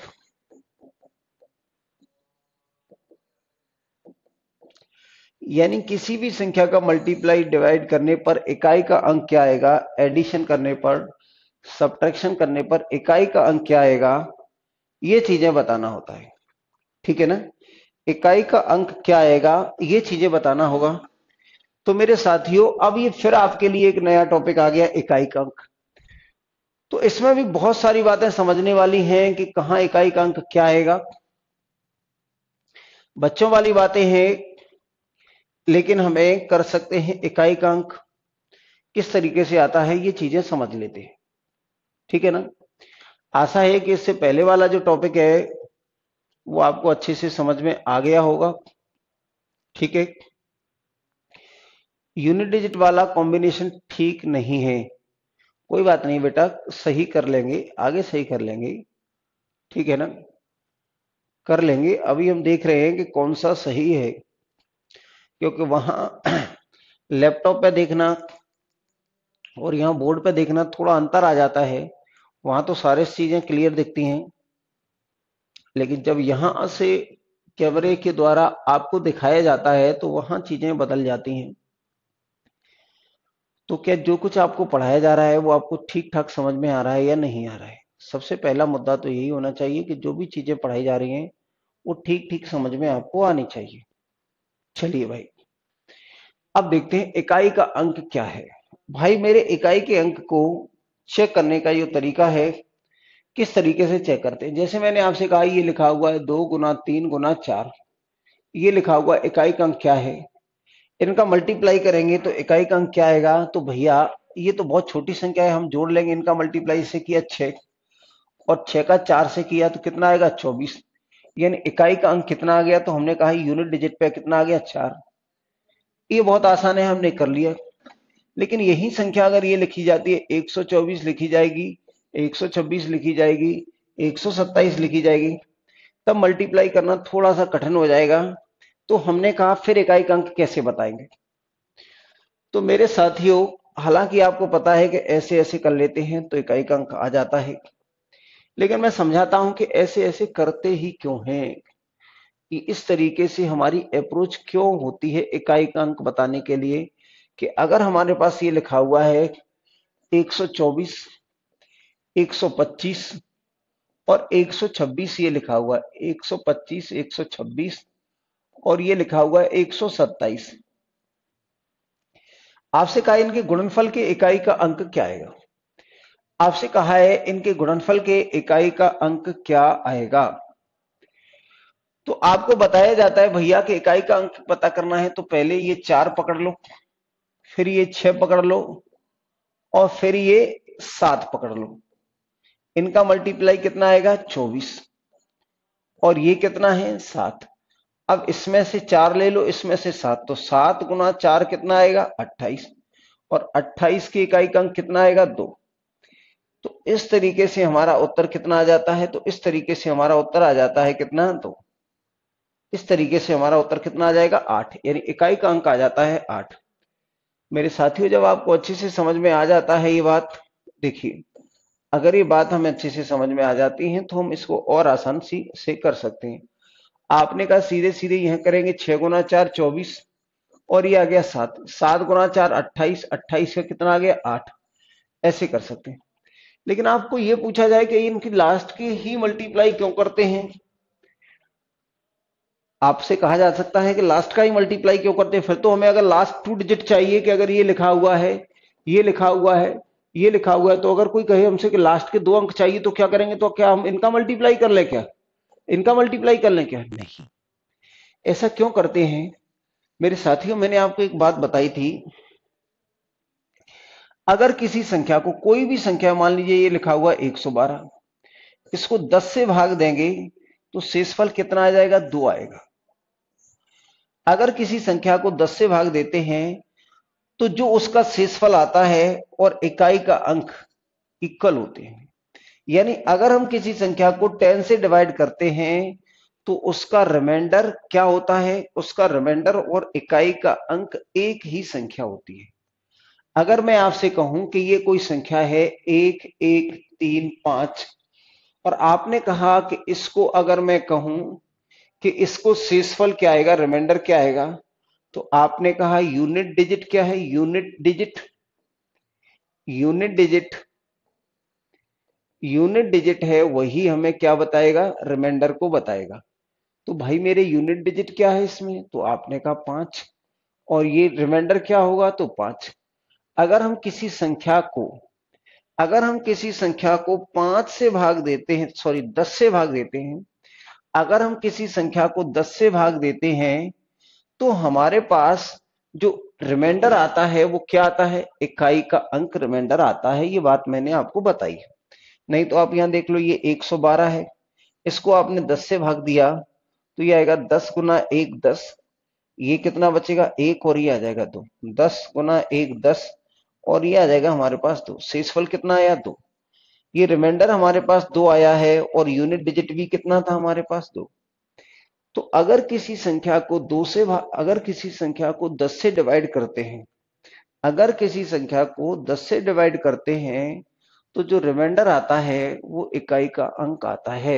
S1: यानी किसी भी संख्या का मल्टीप्लाई डिवाइड करने पर इकाई का अंक क्या आएगा, एडिशन करने पर, सब्ट्रैक्शन करने पर इकाई का अंक क्या आएगा, ये चीजें बताना होता है। ठीक है ना? इकाई का अंक क्या आएगा ये चीजें बताना होगा। तो मेरे साथियों अब ये फिर आपके लिए एक नया टॉपिक आ गया, इकाई का अंक। तो इसमें भी बहुत सारी बातें समझने वाली हैं कि कहां इकाई का अंक क्या आएगा, बच्चों वाली बातें हैं, लेकिन हमें कर सकते हैं इकाई का अंक किस तरीके से आता है ये चीजें समझ लेते हैं। ठीक है ना? आशा है कि इससे पहले वाला जो टॉपिक है वो आपको अच्छे से समझ में आ गया होगा। ठीक है? यूनिट डिजिट वाला कॉम्बिनेशन ठीक नहीं है, कोई बात नहीं बेटा, सही कर लेंगे, आगे सही कर लेंगे। ठीक है ना? कर लेंगे, अभी हम देख रहे हैं कि कौन सा सही है, क्योंकि वहां लैपटॉप पे देखना और यहाँ बोर्ड पे देखना थोड़ा अंतर आ जाता है। वहां तो सारी चीजें क्लियर दिखती हैं, लेकिन जब यहां से कैमरे के द्वारा आपको दिखाया जाता है तो वहां चीजें बदल जाती हैं। तो क्या जो कुछ आपको पढ़ाया जा रहा है वो आपको ठीक ठाक समझ में आ रहा है या नहीं आ रहा है? सबसे पहला मुद्दा तो यही होना चाहिए कि जो भी चीजें पढ़ाई जा रही हैं वो ठीक ठीक समझ में आपको आनी चाहिए। चलिए भाई, अब देखते हैं इकाई का अंक क्या है। भाई मेरे इकाई के अंक को चेक करने का ये तरीका है, किस तरीके से चेक करते हैं? जैसे मैंने आपसे कहा ये लिखा हुआ है 2 गुना 3 गुना 4, ये लिखा हुआ इकाई का अंक क्या है, इनका मल्टीप्लाई करेंगे तो इकाई का अंक क्या आएगा? तो भैया ये तो बहुत छोटी संख्या है, हम जोड़ लेंगे, इनका मल्टीप्लाई से किया 6 और 6 का 4 से किया तो कितना आएगा? 24। यानी इकाई का अंक कितना आ गया? तो हमने कहा यूनिट डिजिट पे कितना आ गया? 4। ये बहुत आसान है, हमने कर लिया। लेकिन यही संख्या अगर ये लिखी जाती है 124 लिखी जाएगी, 126 लिखी जाएगी, 127 लिखी जाएगी, तब मल्टीप्लाई करना थोड़ा सा कठिन हो जाएगा। तो हमने कहा फिर इकाई का अंक कैसे बताएंगे? तो मेरे साथियों, हालांकि आपको पता है कि ऐसे ऐसे कर लेते हैं तो इकाई का अंक आ जाता है, लेकिन मैं समझाता हूं कि ऐसे ऐसे करते ही क्यों हैं, कि इस तरीके से हमारी अप्रोच क्यों होती है इकाई का अंक बताने के लिए। कि अगर हमारे पास ये लिखा हुआ है 124, 125 और 126, ये लिखा हुआ है 125, 126 और ये लिखा हुआ है 127, आपसे कहा इनके गुणनफल के इकाई का अंक क्या आएगा? आपसे कहा है इनके गुणनफल के इकाई का अंक क्या आएगा? तो आपको बताया जाता है भैया कि इकाई का अंक पता करना है तो पहले ये 4 पकड़ लो, फिर ये 6 पकड़ लो और फिर ये 7 पकड़ लो। इनका मल्टीप्लाई कितना आएगा 24 और ये कितना है 7। अब इसमें से 4 ले लो, इसमें से 7, तो 7 गुना 4 कितना आएगा 28 और 28 की इकाई का अंक कितना आएगा 2। तो इस तरीके से हमारा उत्तर कितना आ जाता है, तो इस तरीके से हमारा उत्तर आ जाता है कितना 2। इस तरीके से हमारा उत्तर कितना आ जाएगा 8, यानी इकाई का अंक आ जाता है 8। मेरे साथियों, जब आपको अच्छे से समझ में आ जाता है ये बात, देखिए अगर ये बात हमें अच्छे से समझ में आ जाती है तो हम इसको और आसान से कर सकते हैं। आपने कहा सीधे सीधे यहां करेंगे 6 गुना 4 24 और ये आ गया 7, 7 गुना 4 28, 28 का कितना आ गया 8, ऐसे कर सकते हैं। लेकिन आपको ये पूछा जाए कि इनकी लास्ट की ही मल्टीप्लाई क्यों करते हैं, आपसे कहा जा सकता है कि लास्ट का ही मल्टीप्लाई क्यों करते हैं। फिर तो हमें अगर लास्ट 2 डिजिट चाहिए कि अगर ये लिखा हुआ है, ये लिखा हुआ है, ये लिखा हुआ है, तो अगर कोई कहे हमसे कि लास्ट के 2 अंक चाहिए तो क्या करेंगे, तो क्या हम इनका मल्टीप्लाई कर लें, क्या इनका मल्टीप्लाई कर लें, क्या नहीं। ऐसा क्यों करते हैं मेरे साथियों, मैंने आपको एक बात बताई थी, अगर किसी संख्या को, कोई भी संख्या, मान लीजिए ये लिखा हुआ 112, इसको 10 से भाग देंगे तो शेषफल कितना आ जाएगा 2 आएगा। अगर किसी संख्या को 10 से भाग देते हैं तो जो उसका शेषफल आता है और इकाई का अंक इक्वल होते हैं। यानी अगर हम किसी संख्या को 10 से डिवाइड करते हैं तो उसका रिमाइंडर क्या होता है, उसका रिमाइंडर और इकाई का अंक एक ही संख्या होती है। अगर मैं आपसे कहूं कि ये कोई संख्या है 1 1 3 5 और आपने कहा कि इसको अगर मैं कहूं कि इसको शेषफल क्या आएगा, रिमाइंडर क्या आएगा, तो आपने कहा यूनिट डिजिट क्या है, unit digit, unit digit, unit digit है वही हमें क्या बताएगा, रिमाइंडर को बताएगा। तो भाई मेरे यूनिट डिजिट क्या है इसमें, तो आपने कहा 5 और ये रिमाइंडर क्या होगा, तो 5। अगर हम किसी संख्या को, अगर हम किसी संख्या को 5 से भाग देते हैं, सॉरी 10 से भाग देते हैं, अगर हम किसी संख्या को 10 से भाग देते हैं तो हमारे पास जो रिमाइंडर आता है वो क्या आता है, इकाई का अंक रिमाइंडर आता है। ये बात मैंने आपको बताई है। नहीं तो आप यहां देख लो, ये 112 है, इसको आपने 10 से भाग दिया तो ये आएगा 10 गुना 1 10, ये कितना बचेगा 1 और ये आ जाएगा 2, 10 गुना 1 10 और ये आ जाएगा हमारे पास 2। शेषफल कितना आया 2। ये रिमाइंडर हमारे पास 2 आया है और यूनिट डिजिट भी कितना था हमारे पास 2। तो अगर किसी संख्या को 2 से अगर किसी संख्या को 10 से डिवाइड करते हैं, अगर किसी संख्या को 10 से डिवाइड करते हैं तो जो रिमाइंडर आता है वो इकाई का अंक आता है।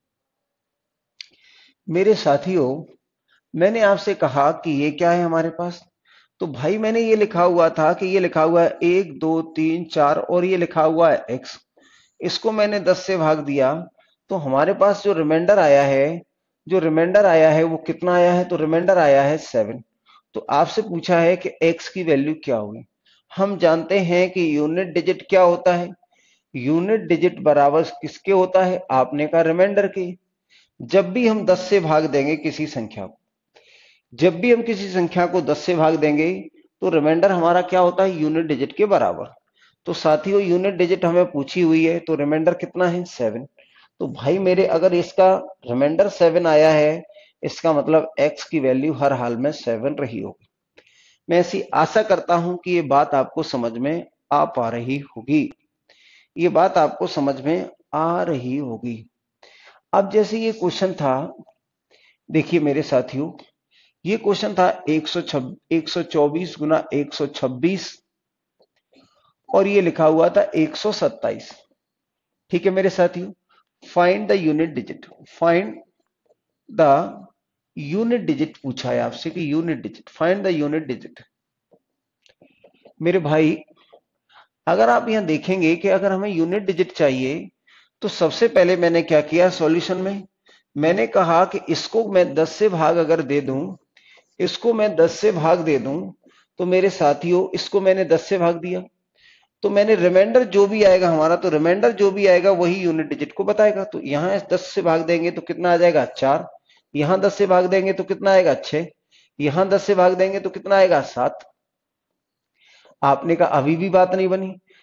S1: मेरे साथियों, मैंने आपसे कहा कि ये क्या है हमारे पास, तो भाई मैंने ये लिखा हुआ था कि ये लिखा हुआ है 1 2 3 4 और ये लिखा हुआ है x, इसको मैंने 10 से भाग दिया तो हमारे पास जो रिमाइंडर आया है, जो रिमाइंडर आया है वो कितना आया है, तो रिमाइंडर आया है 7। तो आपसे पूछा है कि x की वैल्यू क्या होगी। हम जानते हैं कि यूनिट डिजिट क्या होता है, यूनिट डिजिट बराबर किसके होता है, आपने कहा रिमाइंडर के। जब भी हम 10 से भाग देंगे किसी संख्या को, जब भी हम किसी संख्या को 10 से भाग देंगे तो रिमाइंडर हमारा क्या होता है, यूनिट डिजिट के बराबर। तो साथियों यूनिट डिजिट हमें पूछी हुई है तो रिमाइंडर कितना है 7। तो भाई मेरे अगर इसका रिमाइंडर 7 आया है, इसका मतलब x की वैल्यू हर हाल में 7 रही होगी। मैं ऐसी आशा करता हूं कि ये बात आपको समझ में आ पा रही होगी, ये बात आपको समझ में आ रही होगी। अब जैसे ये क्वेश्चन था, देखिए मेरे साथियों, ये क्वेश्चन था 124 गुना 126 और ये लिखा हुआ था 127। ठीक है मेरे साथियों, find the unit digit, find the unit digit पूछा है आपसे कि unit digit, find the unit digit. मेरे भाई अगर आप यहां देखेंगे कि अगर हमें यूनिट डिजिट चाहिए तो सबसे पहले मैंने क्या किया सॉल्यूशन में, मैंने कहा कि इसको मैं 10 से भाग अगर दे दूं, इसको मैं 10 से भाग दे दूं तो मेरे साथियों इसको मैंने 10 से भाग दिया तो मैंने रिमाइंडर जो भी आएगा हमारा, तो रिमाइंडर जो भी आएगा वही यूनिट डिजिट को बताएगा। तो यहां 10 से भाग देंगे तो कितना आ जाएगा 4, यहां 10 से भाग देंगे तो कितना आएगा 6, यहां 10 से भाग देंगे तो कितना आएगा 7। आपने कहा अभी भी बात नहीं बनी,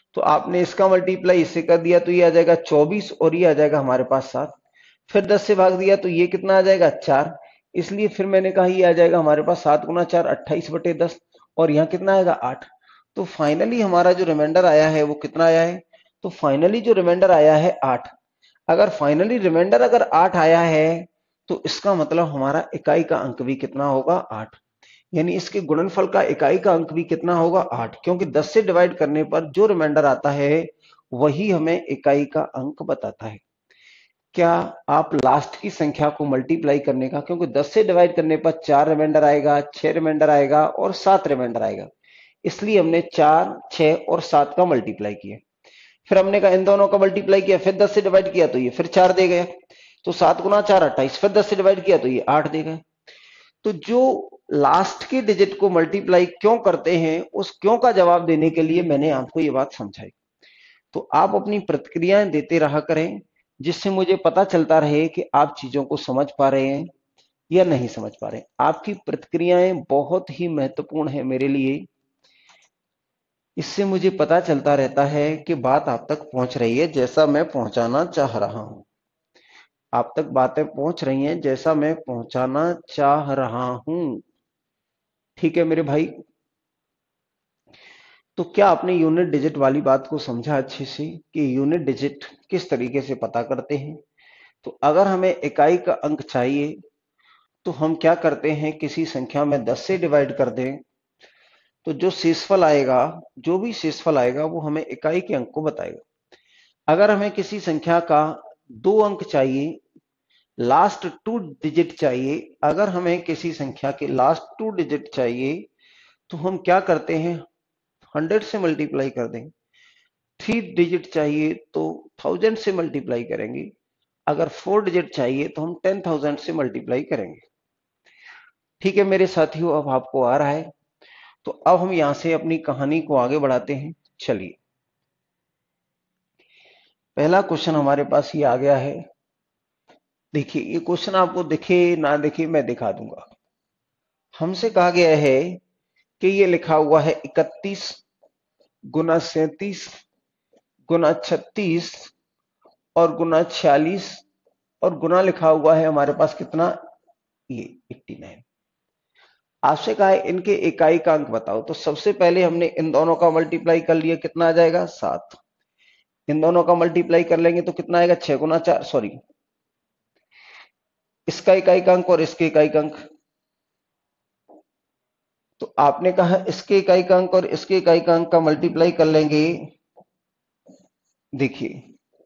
S1: तो आपने इसका मल्टीप्लाई इससे कर दिया तो ये आ जाएगा 24 और ये आ जाएगा हमारे पास 7। फिर 10 से भाग दिया तो ये कितना आ जाएगा 4। इसलिए फिर मैंने कहा ये आ जाएगा हमारे पास 7 गुना 4 28/10 और यहाँ कितना आएगा 8। तो फाइनली हमारा जो रिमाइंडर आया है वो कितना आया है? तो फाइनली जो रिमाइंडर आया है 8। अगर फाइनली रिमाइंडर अगर 8 आया है तो इसका मतलब हमारा इकाई का अंक भी कितना होगा 8। यानी इसके गुणनफल का इकाई का अंक भी कितना होगा 8, क्योंकि 10 से डिवाइड करने पर जो रिमाइंडर आता है वही हमें इकाई का अंक बताता है। क्या आप लास्ट की संख्या को मल्टीप्लाई करने का, क्योंकि 10 से डिवाइड करने पर 4 रिमाइंडर आएगा, 6 रिमाइंडर आएगा और 7 रिमाइंडर आएगा, इसलिए हमने 4, 6 और 7 का मल्टीप्लाई किया। फिर हमने कहा इन दोनों का मल्टीप्लाई किया, फिर 10 से डिवाइड किया तो ये फिर 4 दे गया, तो 7 गुना 4 28, फिर 10 से डिवाइड किया तो ये 8 दे गया। तो जो लास्ट के डिजिट को मल्टीप्लाई क्यों करते हैं उस क्यों का जवाब देने के लिए मैंने आपको ये बात समझाई। तो आप अपनी प्रतिक्रियाएं देते रहा करें, जिससे मुझे पता चलता रहे कि आप चीजों को समझ पा रहे हैं या नहीं समझ पा रहे हैं। आपकी प्रतिक्रियाएं बहुत ही महत्वपूर्ण है मेरे लिए, इससे मुझे पता चलता रहता है कि बात आप तक पहुंच रही है जैसा मैं पहुंचाना चाह रहा हूं। आप तक बातें पहुंच रही हैं जैसा मैं पहुंचाना चाह रहा हूं। ठीक है मेरे भाई। तो क्या आपने यूनिट डिजिट वाली बात को समझा अच्छे से कि यूनिट डिजिट किस तरीके से पता करते हैं? तो अगर हमें इकाई का अंक चाहिए तो हम क्या करते हैं, किसी संख्या में 10 से डिवाइड कर दें तो जो शेषफल आएगा, जो भी शेषफल आएगा वो हमें इकाई के अंक को बताएगा। अगर हमें किसी संख्या का 2 अंक चाहिए, लास्ट 2 डिजिट चाहिए, अगर हमें किसी संख्या के लास्ट 2 डिजिट चाहिए तो हम क्या करते हैं, 100 से मल्टीप्लाई कर देंगे। 3 डिजिट चाहिए तो 1000 से मल्टीप्लाई करेंगे। अगर 4 डिजिट चाहिए तो हम 10,000 से मल्टीप्लाई करेंगे। ठीक है मेरे साथियों, अब आपको आ रहा है। तो अब हम यहां से अपनी कहानी को आगे बढ़ाते हैं। चलिए, पहला क्वेश्चन हमारे पास ये आ गया है। देखिए, ये क्वेश्चन आपको दिखे ना दिखे मैं दिखा दूंगा। हमसे कहा गया है कि ये लिखा हुआ है 31 गुना 37 गुना 36 और गुना 46 और गुना लिखा हुआ है हमारे पास कितना, ये 89। आपसे कहा है इनके इकाई का अंक बताओ। तो सबसे पहले हमने इन दोनों का मल्टीप्लाई कर लिया, कितना आ जाएगा 7। इन दोनों का मल्टीप्लाई कर लेंगे तो कितना आएगा 6 गुना 4, सॉरी, इसका इकाई का अंक और इसके इकाई का अंक। तो आपने कहा इसके इकाई का अंक और इसके इकाई का अंक का मल्टीप्लाई कर लेंगे। देखिए,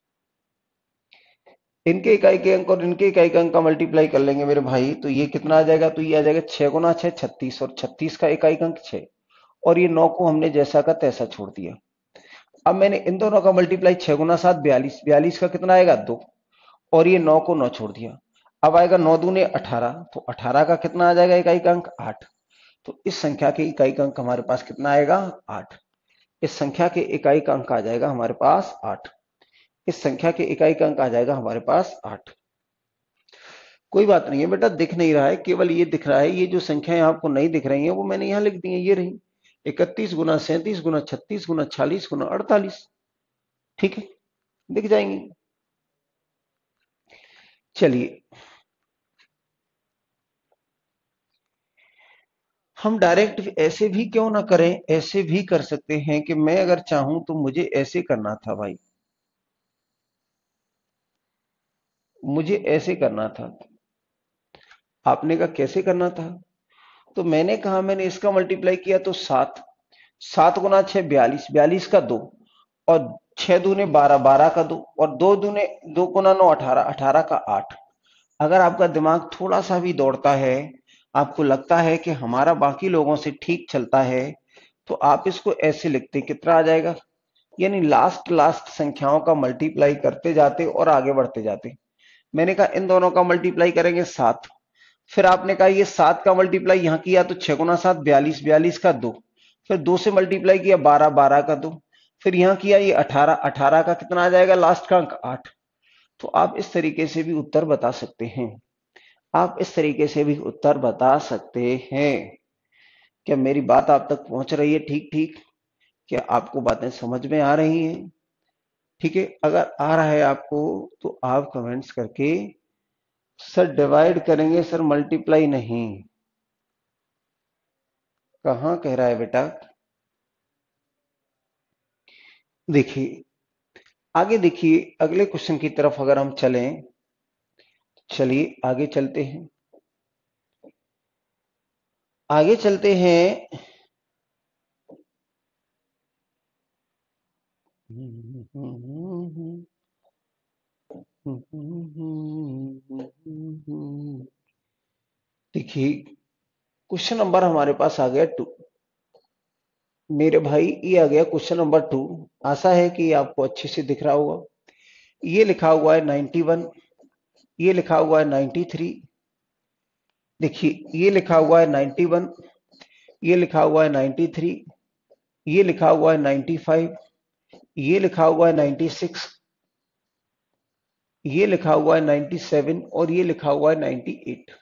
S1: इनके इकाई के अंक और इनके इकाई के अंक का मल्टीप्लाई कर लेंगे मेरे भाई, तो ये कितना आ जाएगा, तो ये आ जाएगा 6 गुना 6 36 और 36 का इकाई का अंक 6 और ये 9 को हमने जैसा का तैसा छोड़ दिया। अब मैंने इन दोनों का मल्टीप्लाई 6 गुना 7 42, 42 का कितना आएगा 2 और ये 9 को 9 छोड़ दिया। अब आएगा 9 दूने 18, तो 18 का कितना आ जाएगा इकाई का अंक 8। तो इस संख्या के इकाई का अंक हमारे पास कितना आएगा 8। इस संख्या के इकाई का अंक आ जाएगा हमारे पास 8। इस संख्या के इकाई का अंक आ जाएगा हमारे पास 8। कोई बात नहीं है बेटा, दिख नहीं रहा है, केवल ये दिख रहा है। ये जो संख्याएं आपको नहीं दिख रही हैं वो मैंने यहां लिख दी हैं, ये रही 31 गुना 37 गुना 36 गुना 40 गुना 48। ठीक है, दिख जाएंगी। चलिए, हम डायरेक्ट ऐसे भी क्यों ना करें, ऐसे भी कर सकते हैं कि मैं अगर चाहूं तो मुझे ऐसे करना था भाई, मुझे ऐसे करना था। आपने कहा कैसे करना था? तो मैंने कहा मैंने इसका मल्टीप्लाई किया तो 7, 7 गुना 6 42, 42 का 2 और 6 दूने 12, 12 का 2 और 2 दूने 2 गुना 9 18, 18 का 8। अगर आपका दिमाग थोड़ा सा भी दौड़ता है, आपको लगता है कि हमारा बाकी लोगों से ठीक चलता है, तो आप इसको ऐसे लिखते, कितना आ जाएगा, यानी लास्ट लास्ट संख्याओं का मल्टीप्लाई करते जाते और आगे बढ़ते जाते। मैंने कहा इन दोनों का मल्टीप्लाई करेंगे 7। फिर आपने कहा ये 7 का मल्टीप्लाई यहां किया तो 6 गुना 7 42, 42 का 2, फिर 2 से मल्टीप्लाई किया 12, 12 का 2, फिर यहां किया ये 18, 18 का कितना आ जाएगा लास्ट का अंक 8। तो आप इस तरीके से भी उत्तर बता सकते हैं। आप इस तरीके से भी उत्तर बता सकते हैं। क्या मेरी बात आप तक पहुंच रही है ठीक ठीक? क्या आपको बातें समझ में आ रही हैं? ठीक है, अगर आ रहा है आपको तो आप कमेंट्स करके सर डिवाइड करेंगे सर मल्टीप्लाई नहीं, कहां कह रहा है बेटा? देखिए आगे, देखिए अगले क्वेश्चन की तरफ अगर हम चलें, चलिए आगे चलते हैं, आगे चलते हैं। देखिए क्वेश्चन नंबर हमारे पास आ गया 2। मेरे भाई ये आ गया क्वेश्चन नंबर 2। आशा है कि आपको अच्छे से दिख रहा होगा। ये लिखा हुआ है 91, ये लिखा हुआ है 93। देखिए ये लिखा हुआ है 91, ये लिखा हुआ है 93, ये लिखा हुआ है 95, ये लिखा हुआ है 96, ये लिखा हुआ है 97 और ये लिखा हुआ है 98।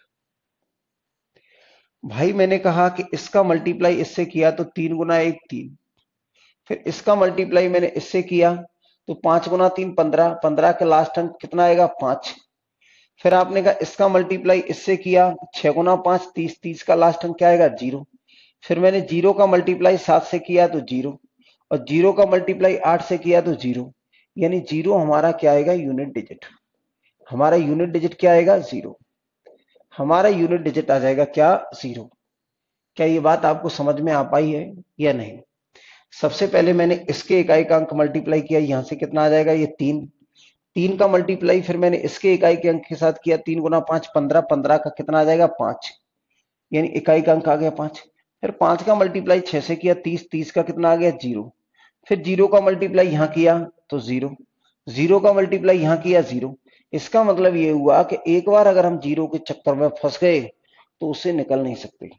S1: भाई मैंने कहा कि इसका मल्टीप्लाई इससे किया तो 3 गुना 1 3, फिर इसका मल्टीप्लाई मैंने इससे किया तो 5 गुना 3 15, 15 का लास्ट अंक कितना आएगा 5। फिर आपने कहा इसका मल्टीप्लाई इससे किया 6 गुना 5 30, 30 का लास्ट अंक क्या आएगा 0। फिर मैंने 0 का मल्टीप्लाई 7 से किया तो 0, और 0 का मल्टीप्लाई 8 से किया तो 0, यानी 0 हमारा क्या आएगा यूनिट डिजिट। हमारा यूनिट डिजिट क्या आएगा 0। हमारा यूनिट डिजिट आ जाएगा क्या 0। क्या ये बात आपको समझ में आ पाई है या नहीं? सबसे पहले मैंने इसके इकाई का अंक मल्टीप्लाई किया, यहां से कितना आ जाएगा ये 3, 3 का मल्टीप्लाई फिर मैंने इसके इकाई के अंक के साथ किया, 3 गुना 5 15, 15 का कितना आ जाएगा 5, यानी इकाई का अंक आ गया 5। फिर 5 का मल्टीप्लाई 6 से किया 30, 30 का कितना आ गया 0। फिर 0 का मल्टीप्लाई यहां किया तो 0, 0 का मल्टीप्लाई यहां किया 0। इसका मतलब ये हुआ कि एक बार अगर हम 0 के चक्कर में फंस गए तो उससे निकल नहीं सकते।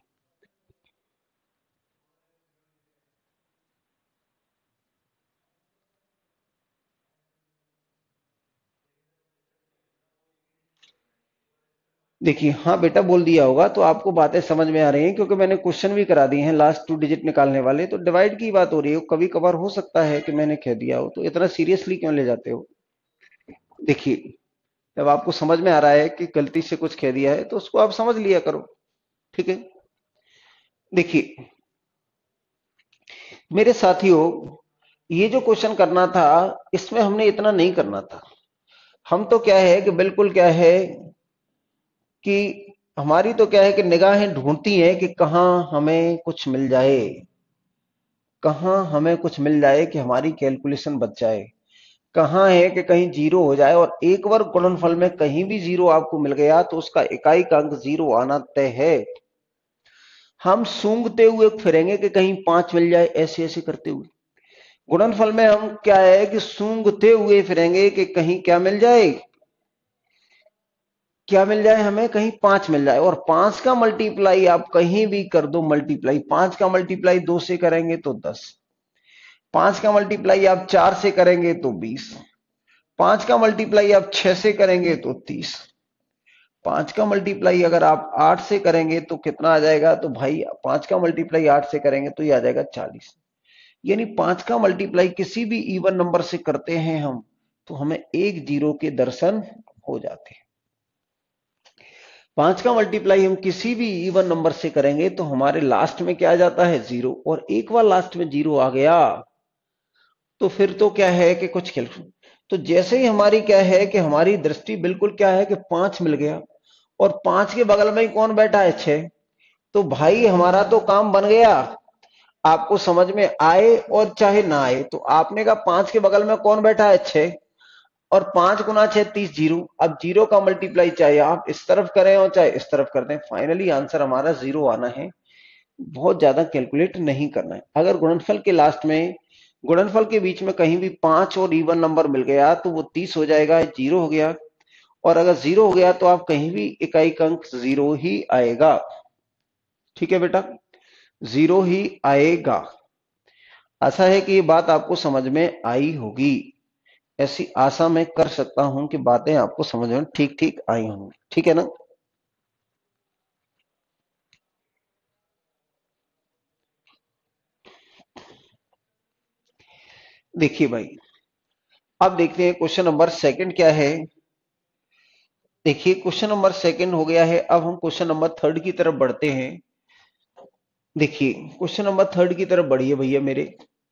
S1: देखिए हाँ बेटा बोल दिया होगा तो आपको बातें समझ में आ रही हैं, क्योंकि मैंने क्वेश्चन भी करा दिए हैं लास्ट 2 डिजिट निकालने वाले। तो डिवाइड की बात हो रही है, कभी कभार हो सकता है कि मैंने कह दिया हो, तो इतना सीरियसली क्यों ले जाते हो? देखिए जब आपको समझ में आ रहा है कि गलती से कुछ कह दिया है तो उसको आप समझ लिया करो, ठीक है। देखिए मेरे साथियों, ये जो क्वेश्चन करना था इसमें हमने इतना नहीं करना था। हम तो क्या है कि बिल्कुल क्या है कि हमारी तो क्या है कि निगाहें ढूंढती हैं कि कहां हमें कुछ मिल जाए, कहां हमें कुछ मिल जाए कि हमारी कैलकुलेशन बच जाए। कहां है कि कहीं जीरो हो जाए, और एक बार गुणनफल में कहीं भी जीरो आपको मिल गया तो उसका इकाई का अंक जीरो आना तय है। हम सूंघते हुए फिरेंगे कि कहीं 5 मिल जाए, ऐसे ऐसे करते हुए। गुणनफल में हम क्या है कि सूंघते हुए फिरेंगे कि कहीं क्या मिल जाए, क्या मिल जाए हमें, कहीं 5 मिल जाए। और 5 का मल्टीप्लाई आप कहीं भी कर दो मल्टीप्लाई, 5 का मल्टीप्लाई 2 से करेंगे तो 10, 5 का मल्टीप्लाई आप 4 से करेंगे तो 20, 5 का मल्टीप्लाई आप 6 से करेंगे तो 30, 5 का मल्टीप्लाई अगर आप 8 से करेंगे तो कितना आ जाएगा, तो भाई 5 का मल्टीप्लाई 8 से करेंगे तो ये आ जाएगा 40। यानी 5 का मल्टीप्लाई किसी भी इवन नंबर से करते हैं हम तो हमें एक जीरो के दर्शन हो जाते हैं। 5 का मल्टीप्लाई हम किसी भी इवन नंबर से करेंगे तो हमारे लास्ट में क्या आ जाता है जीरो, और एक बार लास्ट में जीरो आ गया तो फिर तो क्या है कि कुछ खेल। तो जैसे ही हमारी क्या है कि हमारी दृष्टि बिल्कुल क्या है कि 5 मिल गया, और 5 के बगल में ही कौन बैठा है 6, तो भाई हमारा तो काम बन गया। आपको समझ में आए और चाहे ना आए, तो आपने कहा 5 के बगल में कौन बैठा है 6, और 5 गुना 6 30, जीरो। अब जीरो का मल्टीप्लाई चाहे आप इस तरफ करें और चाहे इस तरफ कर दें, फाइनली आंसर हमारा जीरो आना है। बहुत ज्यादा कैलकुलेट नहीं करना है। अगर गुणनफल के लास्ट में, गुणनफल के बीच में कहीं भी 5 और इवन नंबर मिल गया तो वो 30 हो जाएगा, जीरो हो गया। और अगर जीरो हो गया तो आप कहीं भी इकाई का अंक जीरो ही आएगा, ठीक है बेटा, जीरो ही आएगा। आशा है कि ये बात आपको समझ में आई होगी, ऐसी आशा मैं कर सकता हूं कि बातें आपको समझ में ठीक ठीक आई होंगी, ठीक है ना। देखिए भाई, अब देखते हैं क्वेश्चन नंबर सेकंड क्या है। देखिए क्वेश्चन नंबर सेकंड हो गया है, अब हम क्वेश्चन नंबर थर्ड की तरफ बढ़ते हैं। देखिए क्वेश्चन नंबर थर्ड की तरफ बढ़िए भैया मेरे।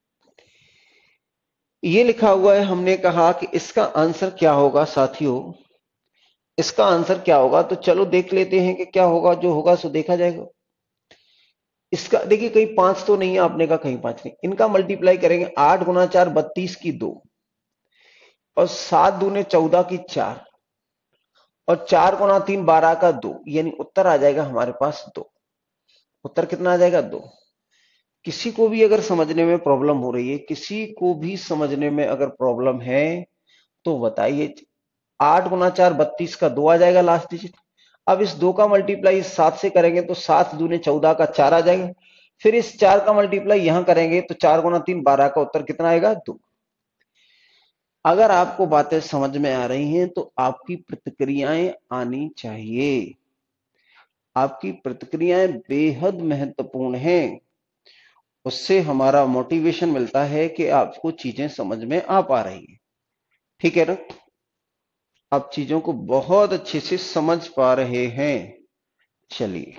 S1: ये लिखा हुआ है, हमने कहा कि इसका आंसर क्या होगा साथियों, इसका आंसर क्या होगा। तो चलो देख लेते हैं कि क्या होगा, जो होगा सो देखा जाएगा। इसका देखिए कहीं पांच तो नहीं है, आपने कहा कहीं पांच नहीं, इनका मल्टीप्लाई करेंगे 8 × 4 32 की 2, और 7 दूने 14 की 4, और 4 × 3 12 का 2, यानी उत्तर आ जाएगा हमारे पास 2। उत्तर कितना आ जाएगा 2। किसी को भी अगर समझने में प्रॉब्लम हो रही है, किसी को भी समझने में अगर प्रॉब्लम है तो बताइए। 8 × 4 32 का 2 आ जाएगा लास्ट डिजिट। अब इस 2 का मल्टीप्लाई इस 7 से करेंगे तो 7 दूने 14 का 4 आ जाएगा। फिर इस 4 का मल्टीप्लाई यहां करेंगे तो 4 × 3 12 का उत्तर कितना आएगा 2। अगर आपको बातें समझ में आ रही हैं तो आपकी प्रतिक्रियाएं आनी चाहिए। आपकी प्रतिक्रियाएं बेहद महत्वपूर्ण हैं। उससे हमारा मोटिवेशन मिलता है कि आपको चीजें समझ में आ पा रही है। ठीक है ना, आप चीजों को बहुत अच्छे से समझ पा रहे हैं। चलिए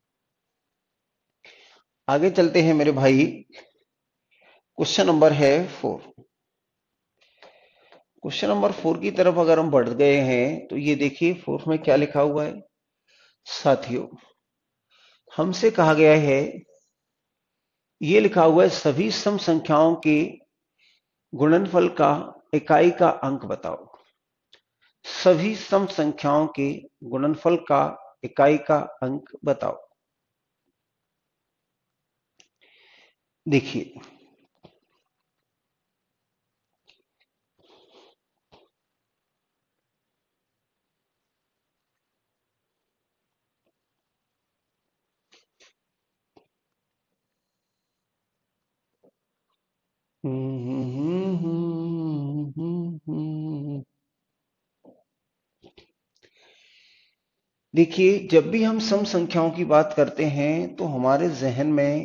S1: आगे चलते हैं मेरे भाई। क्वेश्चन नंबर है 4। क्वेश्चन नंबर 4 की तरफ अगर हम बढ़ गए हैं तो ये देखिए 4 में क्या लिखा हुआ है साथियों। हमसे कहा गया है, ये लिखा हुआ है सभी सम संख्याओं के गुणनफल का इकाई का अंक बताओ। सभी सम संख्याओं के गुणनफल का इकाई का अंक बताओ। देखिए देखिए जब भी हम सम संख्याओं की बात करते हैं तो हमारे जहन में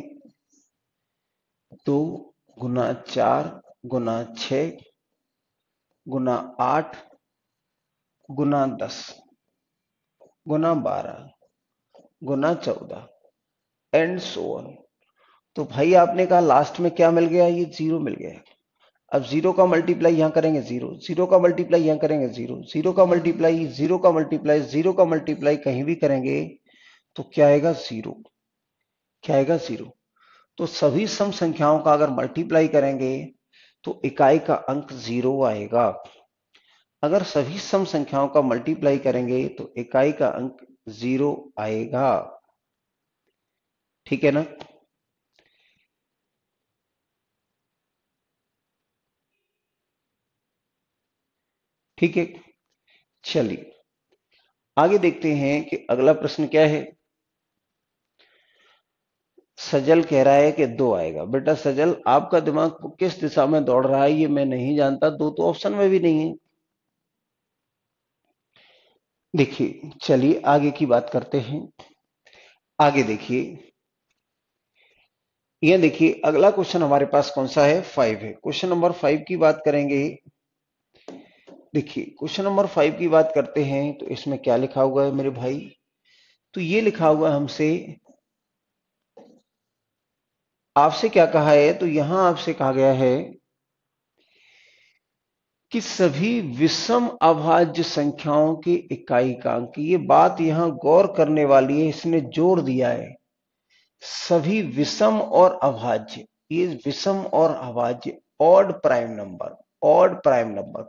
S1: 2 × 4 × 6 × 8 × 10 × 12 × 14 एंड सो ऑन। तो भाई आपने कहा लास्ट में क्या मिल गया, ये 0 मिल गया। अब 0 का मल्टीप्लाई यहां करेंगे 0, 0 का मल्टीप्लाई यहां करेंगे 0, 0 का मल्टीप्लाई 0 का मल्टीप्लाई 0 का मल्टीप्लाई कहीं भी करेंगे तो क्या आएगा 0। क्या आएगा 0। तो सभी सम संख्याओं का अगर मल्टीप्लाई करेंगे तो इकाई का अंक 0 आएगा। अगर सभी सम संख्याओं का मल्टीप्लाई करेंगे तो इकाई का अंक 0 आएगा। ठीक है ना। ठीक है, चलिए आगे देखते हैं कि अगला प्रश्न क्या है। सजल कह रहा है कि 2 आएगा। बेटा सजल, आपका दिमाग किस दिशा में दौड़ रहा है ये मैं नहीं जानता, 2 तो ऑप्शन में भी नहीं है। देखिए चलिए आगे की बात करते हैं। आगे देखिए, ये देखिए अगला क्वेश्चन हमारे पास कौन सा है, 5 है। क्वेश्चन नंबर 5 की बात करेंगे। देखिए क्वेश्चन नंबर 5 की बात करते हैं तो इसमें क्या लिखा हुआ है मेरे भाई। तो ये लिखा हुआ है हमसे, आपसे क्या कहा है, तो यहां आपसे कहा गया है कि सभी विषम अभाज्य संख्याओं की इकाई का अंक। ये बात यहां गौर करने वाली है, इसने जोर दिया है सभी विषम और अभाज्य। ये विषम और अभाज्य odd prime number, odd prime number.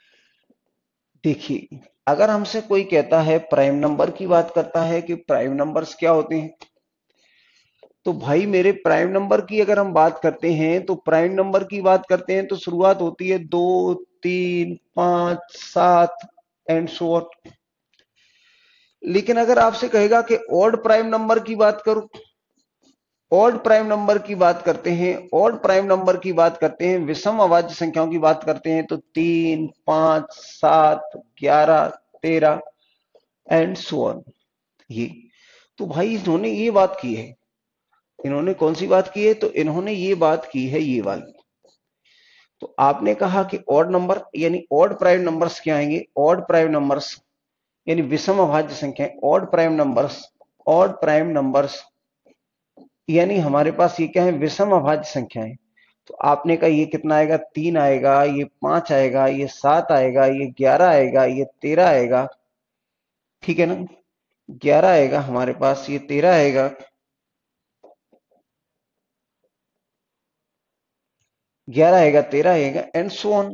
S1: देखिए अगर हमसे कोई कहता है प्राइम नंबर की बात करता है कि प्राइम नंबर्स क्या होते हैं, तो भाई मेरे प्राइम नंबर की अगर हम बात करते हैं तो प्राइम नंबर की बात करते हैं तो शुरुआत होती है 2 3 5 7 एंड सो ऑन। लेकिन अगर आपसे कहेगा कि ऑड प्राइम नंबर की बात करो, ऑड प्राइम नंबर की बात करते हैं, ऑड प्राइम नंबर की बात करते हैं, विषम अभाज्य संख्याओं की बात करते हैं तो 3 5 7 11 13 एंड सो ऑन। ये तो भाई इन्होंने ये बात की है, इन्होंने कौन सी बात की है, तो इन्होंने ये बात की है ये वाली। तो आपने कहा कि ऑड नंबर यानी ऑड प्राइम नंबर्स क्या आएंगे, ऑड प्राइम नंबर्स यानी विषम अभाज्य संख्याएं, ऑड प्राइम नंबर्स यानी हमारे पास ये क्या है, विषम अभाज्य संख्याएं। तो आपने कहा ये कितना आएगा, 3 आएगा, ये 5 आएगा, ये 7 आएगा, ये 11 आएगा, ये 13 आएगा, ठीक है ना, 11 आएगा हमारे पास, ये 13 आएगा, 11 आएगा, 13 आएगा एंड सो ऑन।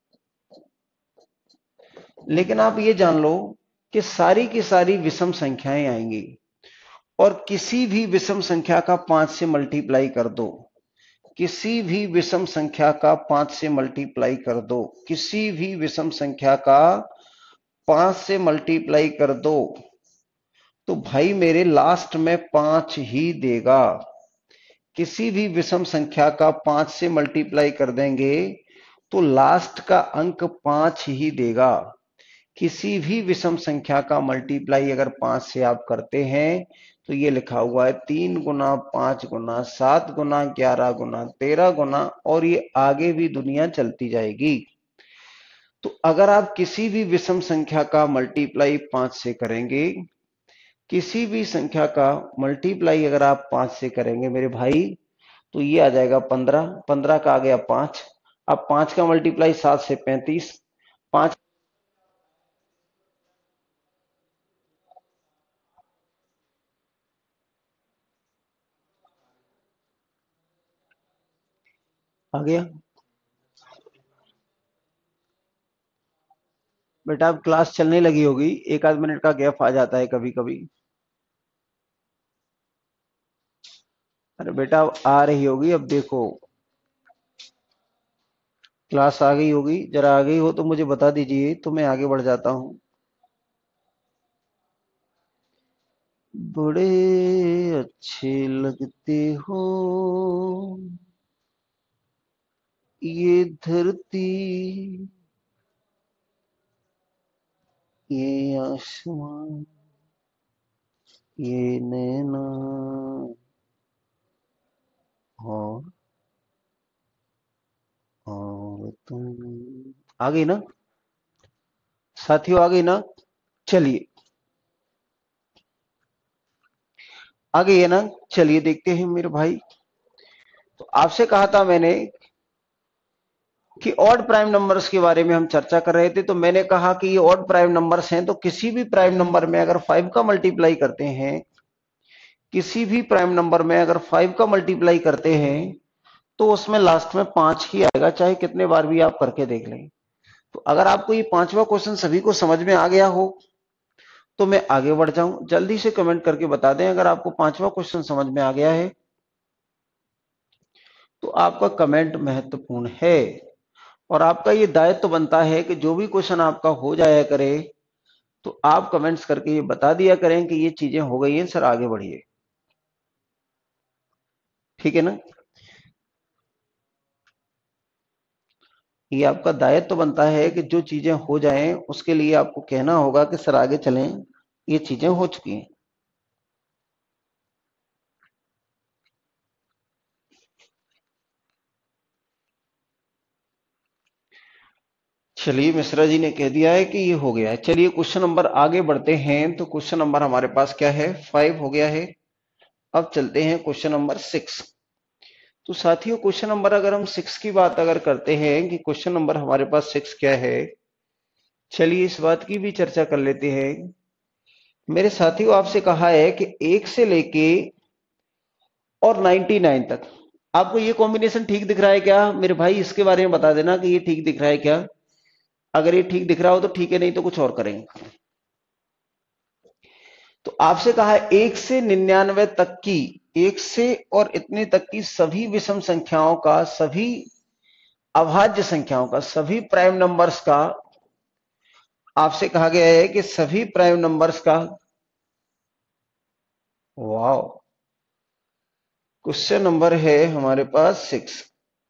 S1: लेकिन आप ये जान लो कि सारी की सारी विषम संख्याएं आएंगी और किसी भी विषम संख्या का 5 से मल्टीप्लाई कर दो, किसी भी विषम संख्या का 5 से मल्टीप्लाई कर दो, किसी भी विषम संख्या का 5 से मल्टीप्लाई कर दो, तो भाई मेरे लास्ट में 5 ही देगा। किसी भी विषम संख्या का 5 से मल्टीप्लाई कर देंगे तो लास्ट का अंक 5 ही देगा। किसी भी विषम संख्या का मल्टीप्लाई अगर 5 से आप करते हैं तो ये लिखा हुआ है 3 गुना 5 गुना 7 गुना 11 गुना 13 गुना, और ये आगे भी दुनिया चलती जाएगी। तो अगर आप किसी भी विषम संख्या का मल्टीप्लाई 5 से करेंगे, किसी भी संख्या का मल्टीप्लाई अगर आप 5 से करेंगे मेरे भाई, तो ये आ जाएगा 15, 15 का आ गया 5, अब 5 का मल्टीप्लाई 7 से 35, 5 आ गया। बेटा अब क्लास चलने लगी होगी, एक आध मिनट का गैप आ जाता है कभी कभी। अरे बेटा अब आ रही होगी, अब देखो क्लास आ गई होगी, जरा आ गई हो तो मुझे बता दीजिए तो मैं आगे बढ़ जाता हूं। बड़े अच्छे लगते हो ये धरती, ये आसमान, ये नैना, और तुम। आ गई ना साथियों, आ गई ना? चलिए आ गई है ना, चलिए देखते हैं मेरे भाई। तो आपसे कहा था मैंने कि ऑड प्राइम नंबर्स के बारे में हम चर्चा कर रहे थे, तो मैंने कहा कि ये ऑड प्राइम नंबर्स हैं, तो किसी भी प्राइम नंबर में अगर 5 का मल्टीप्लाई करते हैं, किसी भी प्राइम नंबर में अगर 5 का मल्टीप्लाई करते हैं तो उसमें लास्ट में 5 ही आएगा, चाहे कितने बार भी आप करके देख लें। तो अगर आपको ये पांचवा क्वेश्चन सभी को समझ में आ गया हो तो मैं आगे बढ़ जाऊं, जल्दी से कमेंट करके बता दें अगर आपको पांचवा क्वेश्चन समझ में आ गया है, तो आपका कमेंट महत्वपूर्ण है और आपका ये दायित्व तो बनता है कि जो भी क्वेश्चन आपका हो जाया करे तो आप कमेंट्स करके ये बता दिया करें कि ये चीजें हो गई हैं सर, आगे बढ़िए, ठीक है ना। ये आपका दायित्व तो बनता है कि जो चीजें हो जाएं उसके लिए आपको कहना होगा कि सर आगे चलें, ये चीजें हो चुकी हैं। चलिए मिश्रा जी ने कह दिया है कि ये हो गया है। चलिए क्वेश्चन नंबर आगे बढ़ते हैं। तो क्वेश्चन नंबर हमारे पास क्या है, 5 हो गया है। अब चलते हैं क्वेश्चन नंबर 6। तो साथियों क्वेश्चन नंबर अगर हम 6 की बात अगर करते हैं कि क्वेश्चन नंबर हमारे पास 6 क्या है, चलिए इस बात की भी चर्चा कर लेते हैं। मेरे साथियों आपसे कहा है कि 1 से लेके और 99 तक, आपको ये कॉम्बिनेशन ठीक दिख रहा है क्या मेरे भाई? इसके बारे में बता देना कि ये ठीक दिख रहा है क्या। अगर ये ठीक दिख रहा हो तो ठीक है, नहीं तो कुछ और करेंगे। तो आपसे कहा है 1 से 99 तक की, 1 से और इतने तक की सभी विषम संख्याओं का, सभी अभाज्य संख्याओं का, सभी प्राइम नंबर्स का आपसे कहा गया है कि सभी प्राइम नंबर्स का, वाओ, क्वेश्चन नंबर है हमारे पास 6।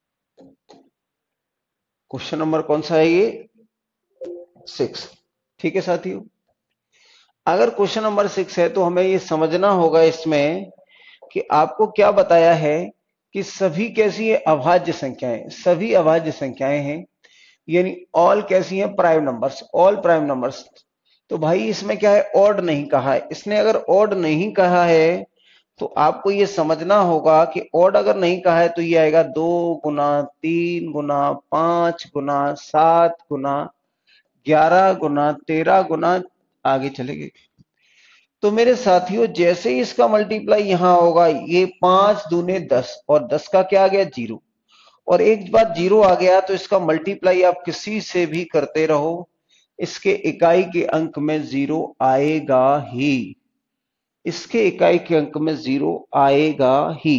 S1: क्वेश्चन नंबर कौन सा है ये, 6, ठीक है साथियों। अगर क्वेश्चन नंबर 6 है तो हमें ये समझना होगा इसमें कि आपको क्या बताया है कि सभी कैसी है, अभाज्य संख्याएं, सभी अभाज्य संख्याएं हैं, यानी ऑल कैसी हैं, prime numbers, all prime numbers. तो भाई इसमें क्या है, ऑड नहीं कहा है इसने। अगर ऑड नहीं कहा है तो आपको ये समझना होगा कि ऑड अगर नहीं कहा है तो ये आएगा 2 गुना 3 गुना 5 गुना 7 गुना 11 गुना 13 गुना, आगे चलेंगे। तो मेरे साथियों जैसे ही इसका मल्टीप्लाई यहां होगा, ये 5 दूने 10 और 10 का क्या आ गया, 0। और एक बार 0 आ गया तो इसका मल्टीप्लाई आप किसी से भी करते रहो, इसके इकाई के अंक में 0 आएगा ही, इसके इकाई के अंक में 0 आएगा ही।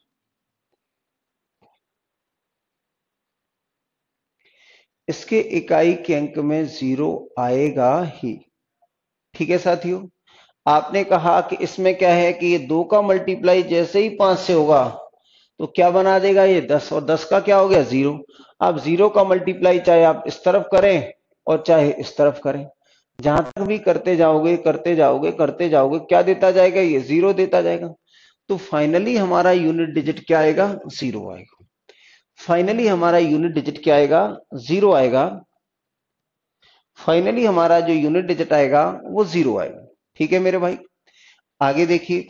S1: इसके इकाई के अंक में 0 आएगा ही। ठीक है साथियों, आपने कहा कि इसमें क्या है कि ये 2 का मल्टीप्लाई जैसे ही 5 से होगा तो क्या बना देगा, ये 10, और 10 का क्या हो गया, 0। अब 0 का मल्टीप्लाई चाहे आप इस तरफ करें और चाहे इस तरफ करें, जहां तक भी करते जाओगे करते जाओगे करते जाओगे, क्या देता जाएगा, ये 0 देता जाएगा। तो फाइनली हमारा यूनिट डिजिट क्या आएगा, 0 आएगा। फाइनली हमारा यूनिट डिजिट क्या आएगा, 0 आएगा। फाइनली हमारा जो यूनिट डिजिट आएगा वो 0 आएगा। ठीक है मेरे भाई, आगे देखिए।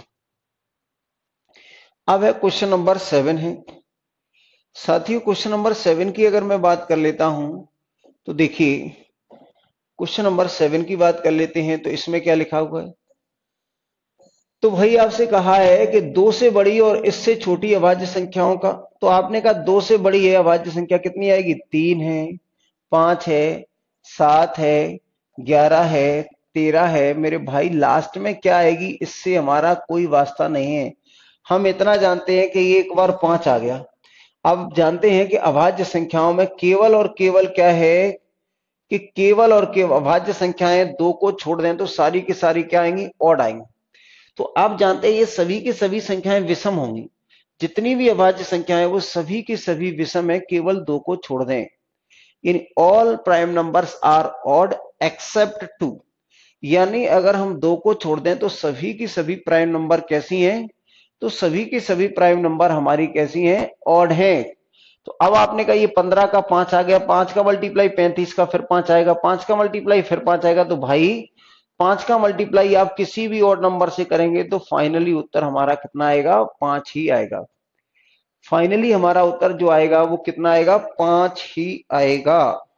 S1: अब है क्वेश्चन नंबर 7 है साथियों। क्वेश्चन नंबर 7 की अगर मैं बात कर लेता हूं तो देखिए, क्वेश्चन नंबर 7 की बात कर लेते हैं तो इसमें क्या लिखा हुआ है। तो भाई आपसे कहा है कि 2 से बड़ी और इससे छोटी अभाज्य संख्याओं का, तो आपने कहा 2 से बड़ी है अभाज्य संख्या कितनी आएगी, 3 है, 5 है, 7 है, 11 है, 13 है। मेरे भाई लास्ट में क्या आएगी, इससे हमारा कोई वास्ता नहीं है। हम इतना जानते हैं कि ये एक बार 5 आ गया। अब जानते हैं कि अभाज्य संख्याओं में केवल और केवल क्या है कि केवल और केवल अभाज्य संख्याएं 2 को छोड़ दें तो सारी की सारी क्या आएंगी, ऑड आएंगी। तो आप जानते हैं ये सभी की सभी संख्याएं विषम होंगी, जितनी भी अभाज्य संख्याएं वो सभी की सभी विषम है, केवल 2 को छोड़ दें। In all prime numbers are odd except 2, यानी अगर हम 2 को छोड़ दें तो सभी की सभी प्राइम नंबर कैसी हैं, तो सभी की सभी प्राइम नंबर हमारी कैसी हैं, ऑड हैं। तो अब आपने कहा ये 15 का 5 आ गया, 5 का मल्टीप्लाई 35 का फिर 5 आएगा, 5 का मल्टीप्लाई फिर 5 आएगा। तो भाई 5 का मल्टीप्लाई आप किसी भी ऑड नंबर से करेंगे तो फाइनली उत्तर हमारा कितना आएगा, 5 ही आएगा। फाइनली हमारा उत्तर जो आएगा वो कितना आएगा, 5 ही आएगा।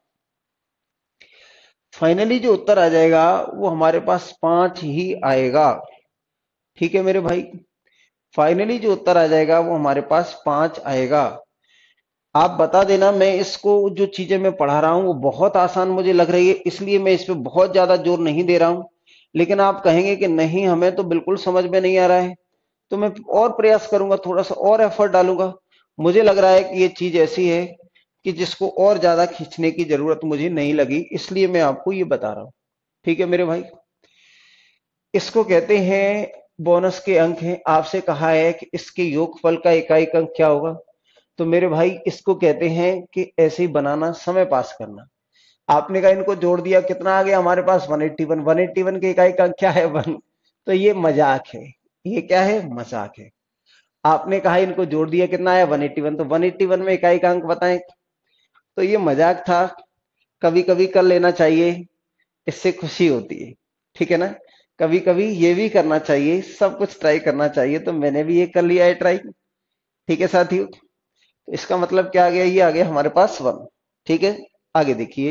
S1: फाइनली जो उत्तर आ जाएगा वो हमारे पास 5 ही आएगा। ठीक है मेरे भाई, फाइनली जो उत्तर आ जाएगा वो हमारे पास 5 आएगा। आप बता देना, मैं इसको जो चीजें मैं पढ़ा रहा हूं वो बहुत आसान मुझे लग रही है, इसलिए मैं इस पे बहुत ज्यादा जोर नहीं दे रहा हूं। लेकिन आप कहेंगे कि नहीं हमें तो बिल्कुल समझ में नहीं आ रहा है, तो मैं और प्रयास करूंगा, थोड़ा सा और एफर्ट डालूंगा। मुझे लग रहा है कि ये चीज ऐसी है कि जिसको और ज्यादा खींचने की जरूरत मुझे नहीं लगी, इसलिए मैं आपको ये बता रहा हूं। ठीक है मेरे भाई, इसको कहते हैं बोनस के अंक हैं। आपसे कहा है कि इसके योगफल का इकाई अंक क्या होगा, तो मेरे भाई इसको कहते हैं कि ऐसे ही बनाना, समय पास करना। आपने कहा इनको जोड़ दिया, कितना आ गया हमारे पास, 181। 181 के इकाई का अंक क्या है, 1। तो ये मजाक है, ये क्या है, मजाक है। आपने कहा इनको जोड़ दिया, कितना आया, 181। तो 181 में इकाई का अंक बताएं, तो ये मजाक था। कभी कभी कर लेना चाहिए, इससे खुशी होती है। ठीक है ना, कभी कभी ये भी करना चाहिए, सब कुछ ट्राई करना चाहिए। तो मैंने भी ये कर लिया है ट्राई। ठीक है साथियों, तो इसका मतलब क्या आ गया, ये आ गया हमारे पास 1। ठीक है, आगे देखिए।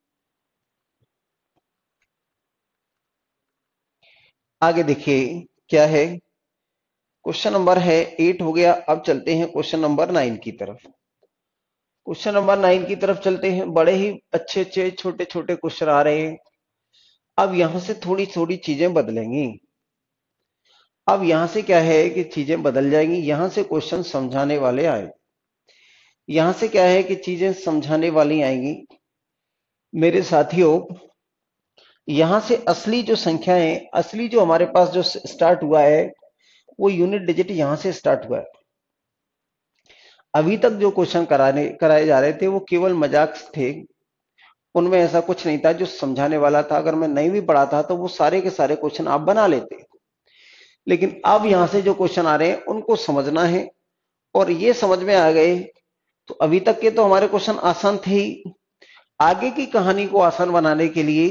S1: आगे देखिए क्या है, क्वेश्चन नंबर है 8 हो गया। अब चलते हैं क्वेश्चन नंबर 9 की तरफ। क्वेश्चन नंबर 9 की तरफ चलते हैं। बड़े ही अच्छे अच्छे छोटे छोटे क्वेश्चन आ रहे हैं। अब यहां से थोड़ी थोड़ी चीजें बदलेंगी। अब यहां से क्या है कि चीजें बदल जाएंगी, यहां से क्वेश्चन समझाने वाले आए, यहां से क्या है कि चीजें समझाने वाली आएंगी। मेरे साथियों यहां से असली जो संख्या है, असली जो हमारे पास जो स्टार्ट हुआ है वो यूनिट डिजिट यहां से स्टार्ट हुआ है। अभी तक जो क्वेश्चन कराए जा रहे थे वो केवल मजाक थे, उनमें ऐसा कुछ नहीं था जो समझाने वाला था। अगर मैं नहीं भी पढ़ाता तो वो सारे के सारे क्वेश्चन आप बना लेते। लेकिन अब यहां से जो क्वेश्चन आ रहे हैं उनको समझना है और ये समझ में आ गए तो अभी तक के तो हमारे क्वेश्चन आसान थे ही। आगे की कहानी को आसान बनाने के लिए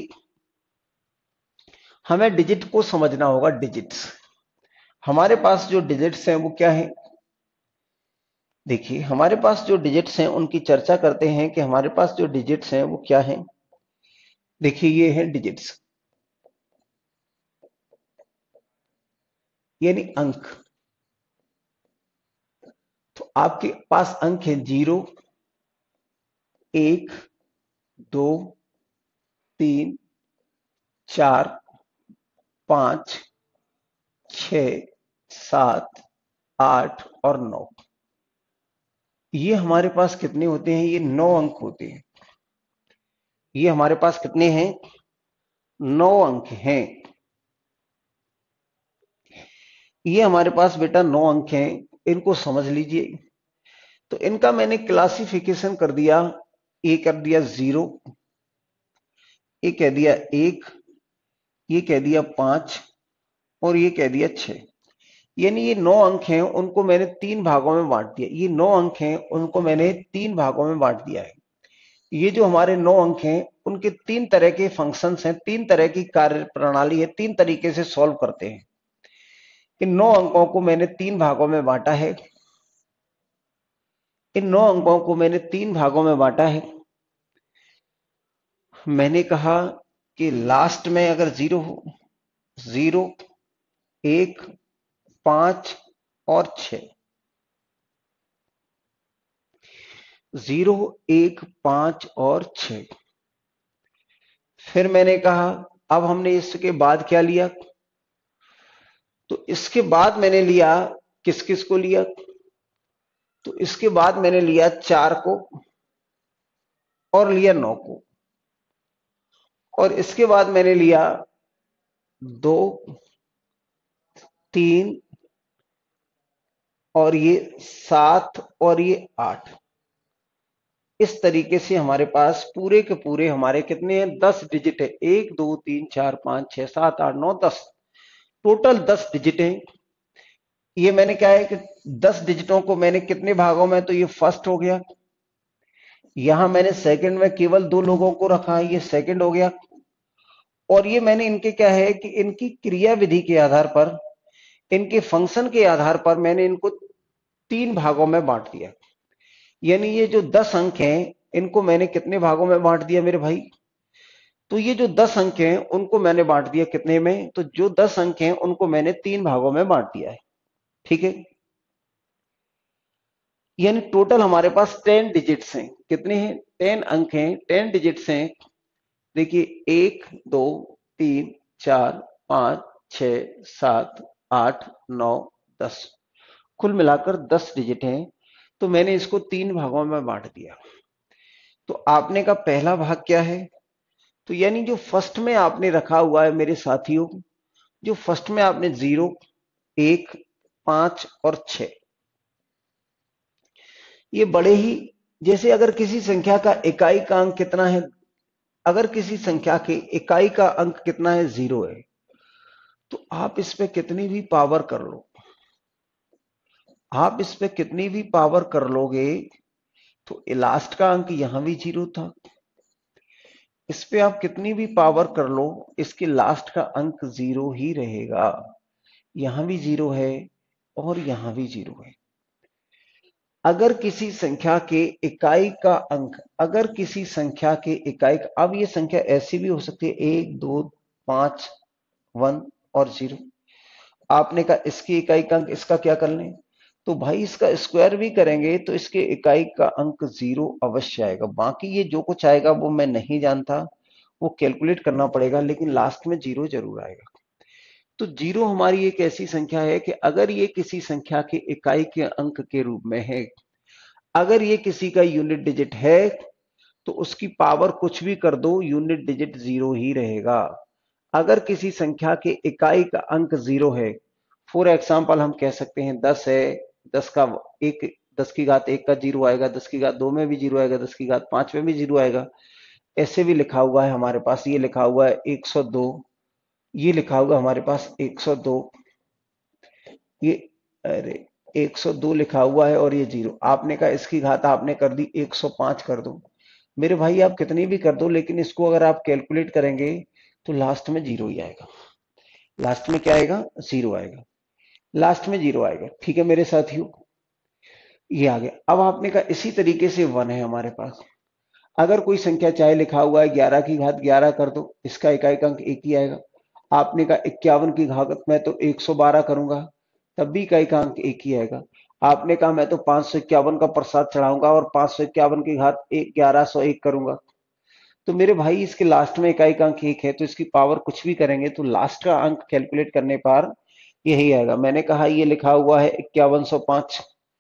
S1: हमें डिजिट को समझना होगा। डिजिट्स, हमारे पास जो डिजिट्स हैं वो क्या है? देखिए, हमारे पास जो डिजिट्स हैं उनकी चर्चा करते हैं कि हमारे पास जो डिजिट्स हैं वो क्या है। देखिए, ये है डिजिट्स, यानी अंक। तो आपके पास अंक है 0, 1, 2, 3, 4, 5, 6, 7, 8 और 9। ये हमारे पास कितने होते हैं? ये 9 अंक होते हैं। ये हमारे पास कितने हैं? 9 अंक हैं। ये हमारे पास बेटा 9 अंक हैं, इनको समझ लीजिए। तो इनका मैंने क्लासिफिकेशन कर दिया। ये कर दिया 0, ये कह दिया 1, ये कह दिया 5 और ये कह दिया 6। यानी ये 9 अंक हैं, उनको मैंने 3 भागों में बांट दिया। ये 9 अंक हैं, उनको मैंने 3 भागों में बांट दिया है। ये जो हमारे 9 अंक हैं उनके 3 तरह के फंक्शंस हैं, 3 तरह की कार्य प्रणाली है, 3 तरीके से सॉल्व करते हैं। इन 9 अंकों को मैंने 3 भागों में बांटा है। इन 9 अंकों को मैंने 3 भागों में बांटा है। मैंने कहा कि लास्ट में अगर 0 हो, 0, 1, 5 और 6, 0, 1, 5 और 6। फिर मैंने कहा अब हमने इसके बाद क्या लिया? तो इसके बाद मैंने लिया, किस किस को लिया? तो इसके बाद मैंने लिया 4 को और लिया 9 को। और इसके बाद मैंने लिया 2, 3 और ये 7 और ये 8। इस तरीके से हमारे पास पूरे के पूरे हमारे कितने हैं? 10 डिजिट है। 1, 2, 3, 4, 5, 6, 7, 8, 9, 10। टोटल 10 डिजिट है। ये मैंने क्या है कि 10 डिजिटों को मैंने कितने भागों में? तो ये फर्स्ट हो गया। यहां मैंने सेकंड में केवल 2 लोगों को रखा है, ये सेकंड हो गया। और ये मैंने इनके क्या है कि इनकी क्रिया विधि के आधार पर, इनके फंक्शन के आधार पर मैंने इनको 3 भागों में बांट दिया। यानी ये जो 10 अंक हैं इनको मैंने कितने भागों में बांट दिया मेरे भाई? तो ये जो 10 अंक हैं उनको मैंने बांट दिया कितने में? तो जो 10 अंक हैं उनको मैंने 3 भागों में बांट दिया है। ठीक है, यानी टोटल हमारे पास 10 डिजिट्स हैं। कितने हैं? 10 अंक हैं, 10 डिजिट्स हैं। देखिए, 1, 2, 3, 4, 5, 6, 7, 8, 9, 10। कुल मिलाकर 10 डिजिट हैं। तो मैंने इसको 3 भागों में बांट दिया। तो आपने का पहला भाग क्या है? तो यानी जो फर्स्ट में आपने रखा हुआ है मेरे साथियों, जो फर्स्ट में आपने 0, 1, 5 और 6, ये बड़े ही, जैसे अगर किसी संख्या का इकाई का अंक कितना है, अगर किसी संख्या के इकाई का अंक कितना है? 0 है। तो आप इस पे कितनी भी पावर कर लो, आप इस पे कितनी भी पावर कर लोगे तो लास्ट का अंक यहां भी 0 था। इस पे आप कितनी भी पावर कर लो, इसके लास्ट का अंक 0 ही रहेगा। यहां भी 0 है और यहां भी 0 है। अगर किसी संख्या के इकाई का अंक, अगर किसी संख्या के इकाई का, अब ये संख्या ऐसी भी हो सकती है 1, 2, 5, 1 और 0। आपने कहा इसकी इकाई का अंक, इसका क्या कर लें? तो भाई इसका स्क्वायर भी करेंगे तो इसके इकाई का अंक 0 अवश्य आएगा। बाकी ये जो कुछ आएगा वो मैं नहीं जानता, वो कैलकुलेट करना पड़ेगा, लेकिन लास्ट में 0 जरूर आएगा। तो 0 हमारी एक ऐसी संख्या है कि अगर ये किसी संख्या के इकाई के अंक के रूप में है, अगर ये किसी का यूनिट डिजिट है, तो उसकी पावर कुछ भी कर दो, यूनिट डिजिट 0 ही रहेगा। अगर किसी संख्या के इकाई का अंक 0 है, फॉर एग्जाम्पल हम कह सकते हैं 10 है, 10 का एक, 10 की घात 1 का 0 आएगा, 10 की घात 2 में भी 0 आएगा, 10 की घात 5 में भी 0 आएगा। ऐसे भी लिखा हुआ है हमारे पास, ये लिखा हुआ है 102, ये लिखा हुआ हमारे पास 102, ये, अरे 102 लिखा हुआ है और ये 0। आपने कहा इसकी घात आपने कर दी 105 कर दो। मेरे भाई आप कितनी भी कर दो, लेकिन इसको अगर आप कैलकुलेट करेंगे तो लास्ट में 0 ही आएगा। लास्ट में क्या आएगा? 0 आएगा। लास्ट में 0 आएगा। ठीक है मेरे साथियों, ये आ गया। अब आपने कहा इसी तरीके से 1 है हमारे पास। अगर कोई संख्या चाहे लिखा हुआ है 11 की घात 11 कर दो, इसका इकाई अंक 1 ही आएगा। आपने कहा 51 की घात मैं तो 112 करूंगा, तब भी इकाई का अंक 1 ही आएगा। आपने कहा मैं तो 551 का प्रसाद चढ़ाऊंगा और 551 की घात 1101 करूंगा, तो मेरे भाई इसके लास्ट में इकाई का अंक 1 है, तो इसकी पावर कुछ भी करेंगे तो लास्ट का अंक कैलकुलेट करने पर यही आएगा। मैंने कहा ये लिखा हुआ है 5105,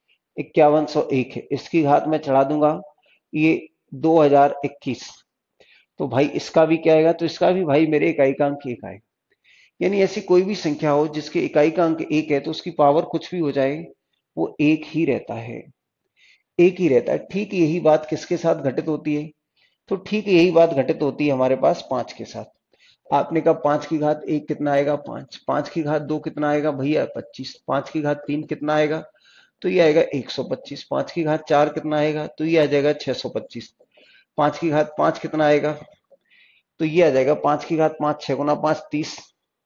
S1: 5101 है, इसकी घात मैं चढ़ा दूंगा ये 2021, तो भाई इसका भी क्या आएगा? तो इसका भी भाई मेरे इकाई का अंक 1 आएगा। यानी ऐसी कोई भी संख्या हो जिसके इकाई का अंक 1 है तो उसकी पावर कुछ भी हो जाए वो 1 ही रहता है, 1 ही रहता है। ठीक यही बात किसके साथ घटित होती है? तो ठीक यही बात घटित होती है हमारे पास 5 के साथ। आपने कहा 5 की घात 1 कितना आएगा? 5। 5 की घात 2 कितना आएगा भैया? 25। 5 की घात 3 कितना आएगा? तो ये आएगा 125। 5 की घात 4 कितना आएगा? तो ये आ जाएगा 625। 5 की घात 5 कितना आएगा? तो ये आ जाएगा 5 की घात 5, 6 गुना 5 30,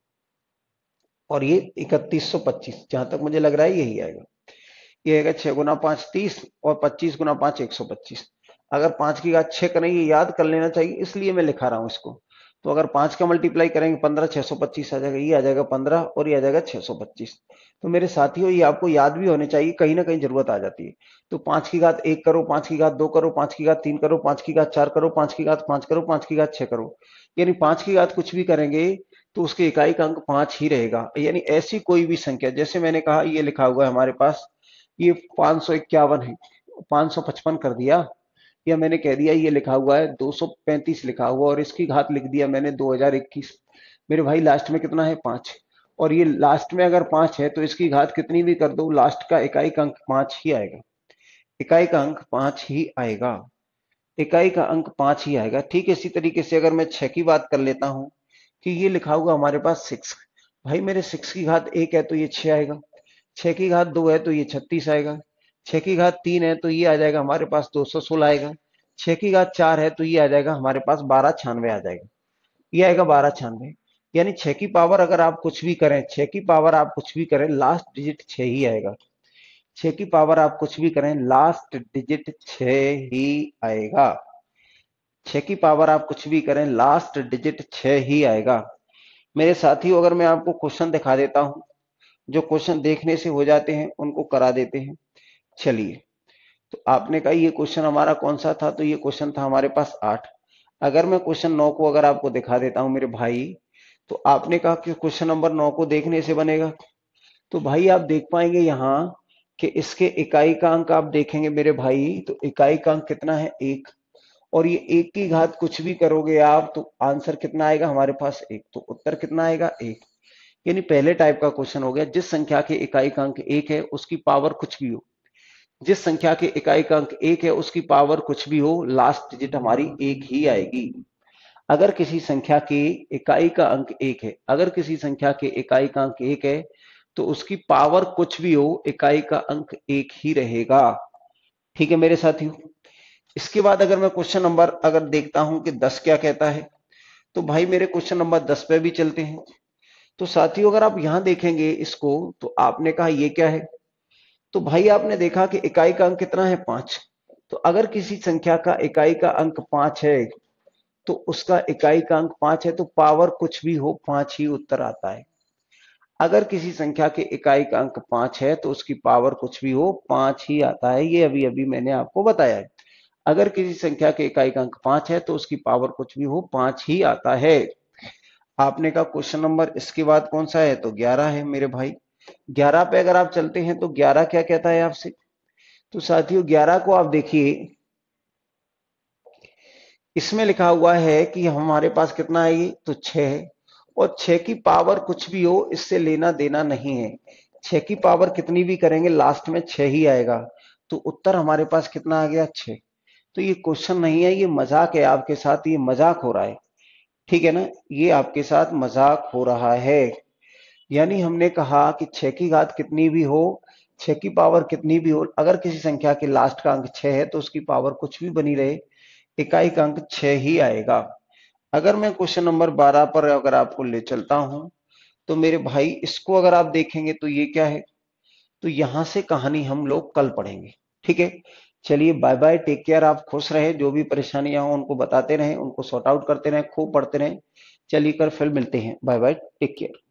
S1: और ये 3125। जहां तक मुझे लग रहा है यही आएगा। ये आएगा 6 गुना 5 30 और 25 गुना 5 125। अगर 5 की घात 6 का नहीं, ये याद कर लेना चाहिए इसलिए मैं लिखा रहा हूं इसको। तो अगर 5 का मल्टीप्लाई करेंगे 15, 625 आ जाएगा, ये आ जाएगा 15 और ये आ जाएगा 625। तो मेरे साथियों ये आपको याद भी होने चाहिए, कहीं ना कहीं जरूरत आ जाती है। तो 5 की घात 1 करो, 5 की घात 2 करो, 5 की घात 3 करो, 5 की घात 4 करो, 5 की घात 5 करो, 5 की घात 6 करो, यानी 5 की घात कुछ भी करेंगे तो उसके इकाई का अंक 5 ही रहेगा। यानी ऐसी कोई भी संख्या, जैसे मैंने कहा ये लिखा हुआ है हमारे पास, ये 551 है, 555 कर दिया, या मैंने कह दिया ये लिखा हुआ है 235 लिखा हुआ और इसकी घात लिख दिया मैंने 2021। मेरे भाई लास्ट में कितना है? 5। और ये लास्ट में अगर 5 है तो इसकी घात कितनी भी कर दो, लास्ट का इकाई का अंक 5 ही आएगा। इकाई का अंक 5 ही आएगा। इकाई का अंक 5 ही आएगा। ठीक है, इसी तरीके से अगर मैं 6 की बात कर लेता हूं कि ये लिखा हुआ हमारे पास 6, भाई मेरे 6 की घात 1 है तो ये 6 आएगा, 6 की घात 2 है तो ये 36 आएगा, 6 की घात 3 है तो ये आ जाएगा हमारे पास 216 आएगा, 6 की घात 4 है तो ये आ जाएगा हमारे पास 1296 आ जाएगा, ये आएगा 1296। यानी 6 की पावर अगर आप कुछ भी करें, 6 की पावर आप कुछ भी करें, लास्ट डिजिट 6 ही आएगा। 6 की पावर आप कुछ भी करें, लास्ट डिजिट 6 ही आएगा। 6 की पावर आप कुछ भी करें, लास्ट डिजिट 6 ही आएगा। मेरे साथियों अगर मैं आपको क्वेश्चन दिखा देता हूं, जो क्वेश्चन देखने से हो जाते हैं उनको करा देते हैं। चलिए, तो आपने कहा ये क्वेश्चन हमारा कौन सा था? तो ये क्वेश्चन था हमारे पास 8। अगर मैं क्वेश्चन 9 को अगर आपको दिखा देता हूं मेरे भाई, तो आपने कहा कि क्वेश्चन नंबर 9 को देखने से बनेगा, तो भाई आप देख पाएंगे यहां कि इसके इकाई का अंक आप देखेंगे मेरे भाई, तो इकाई का अंक कितना है? 1। और ये 1 की घात कुछ भी करोगे आप तो आंसर कितना आएगा हमारे पास? 1। तो उत्तर कितना आएगा? 1। यानी पहले टाइप का क्वेश्चन हो गया, जिस संख्या के इकाई का अंक 1 है उसकी पावर कुछ भी हो, जिस संख्या के इकाई का अंक 1 है उसकी पावर कुछ भी हो, लास्ट डिजिट हमारी 1 ही आएगी। अगर किसी संख्या की इकाई का अंक 1 है, अगर किसी संख्या के इकाई का अंक 1 है तो उसकी पावर कुछ भी हो, इकाई का अंक 1 ही रहेगा। ठीक है मेरे साथियों, इसके बाद अगर मैं क्वेश्चन नंबर अगर देखता हूं कि 10 क्या कहता है, तो भाई मेरे क्वेश्चन नंबर 10 पे भी चलते हैं। तो साथियों अगर आप यहां देखेंगे इसको, तो आपने कहा ये क्या है? तो भाई आपने देखा कि इकाई का अंक कितना है? 5। तो अगर किसी संख्या का इकाई का अंक 5 है तो उसका इकाई का अंक 5 है तो पावर कुछ भी हो 5 ही उत्तर आता है। अगर किसी संख्या के इकाई का अंक 5 है तो उसकी पावर कुछ भी हो 5 ही आता है। ये अभी अभी मैंने आपको बताया है। अगर किसी संख्या के इकाई का अंक 5 है तो उसकी पावर कुछ भी हो 5 ही आता है। आपने कहा क्वेश्चन नंबर इसके बाद कौन सा है? तो 11 है मेरे भाई। 11 पे अगर आप चलते हैं तो 11 क्या कहता है आपसे? तो साथियों 11 को आप देखिए, इसमें लिखा हुआ है कि हमारे पास कितना है ये? तो 6 है, और 6 की पावर कुछ भी हो इससे लेना देना नहीं है। 6 की पावर कितनी भी करेंगे लास्ट में 6 ही आएगा। तो उत्तर हमारे पास कितना आ गया? 6। तो ये क्वेश्चन नहीं है, ये मजाक है आपके साथ, ये मजाक हो रहा है। ठीक है ना, ये आपके साथ मजाक हो रहा है। यानी हमने कहा कि 6 की घात कितनी भी हो, 6 की पावर कितनी भी हो, अगर किसी संख्या के लास्ट का अंक 6 है तो उसकी पावर कुछ भी बनी रहे, इकाई का अंक 6 ही आएगा। अगर मैं क्वेश्चन नंबर 12 पर अगर आपको ले चलता हूं तो मेरे भाई इसको अगर आप देखेंगे तो ये क्या है, तो यहां से कहानी हम लोग कल पढ़ेंगे। ठीक है, चलिए बाय बाय, टेक केयर। आप खुश रहे, जो भी परेशानियां हो उनको बताते रहें, उनको सॉर्ट आउट करते रहें, खूब पढ़ते रहें। चलिए कर फिर मिलते हैं, बाय बाय, टेक केयर।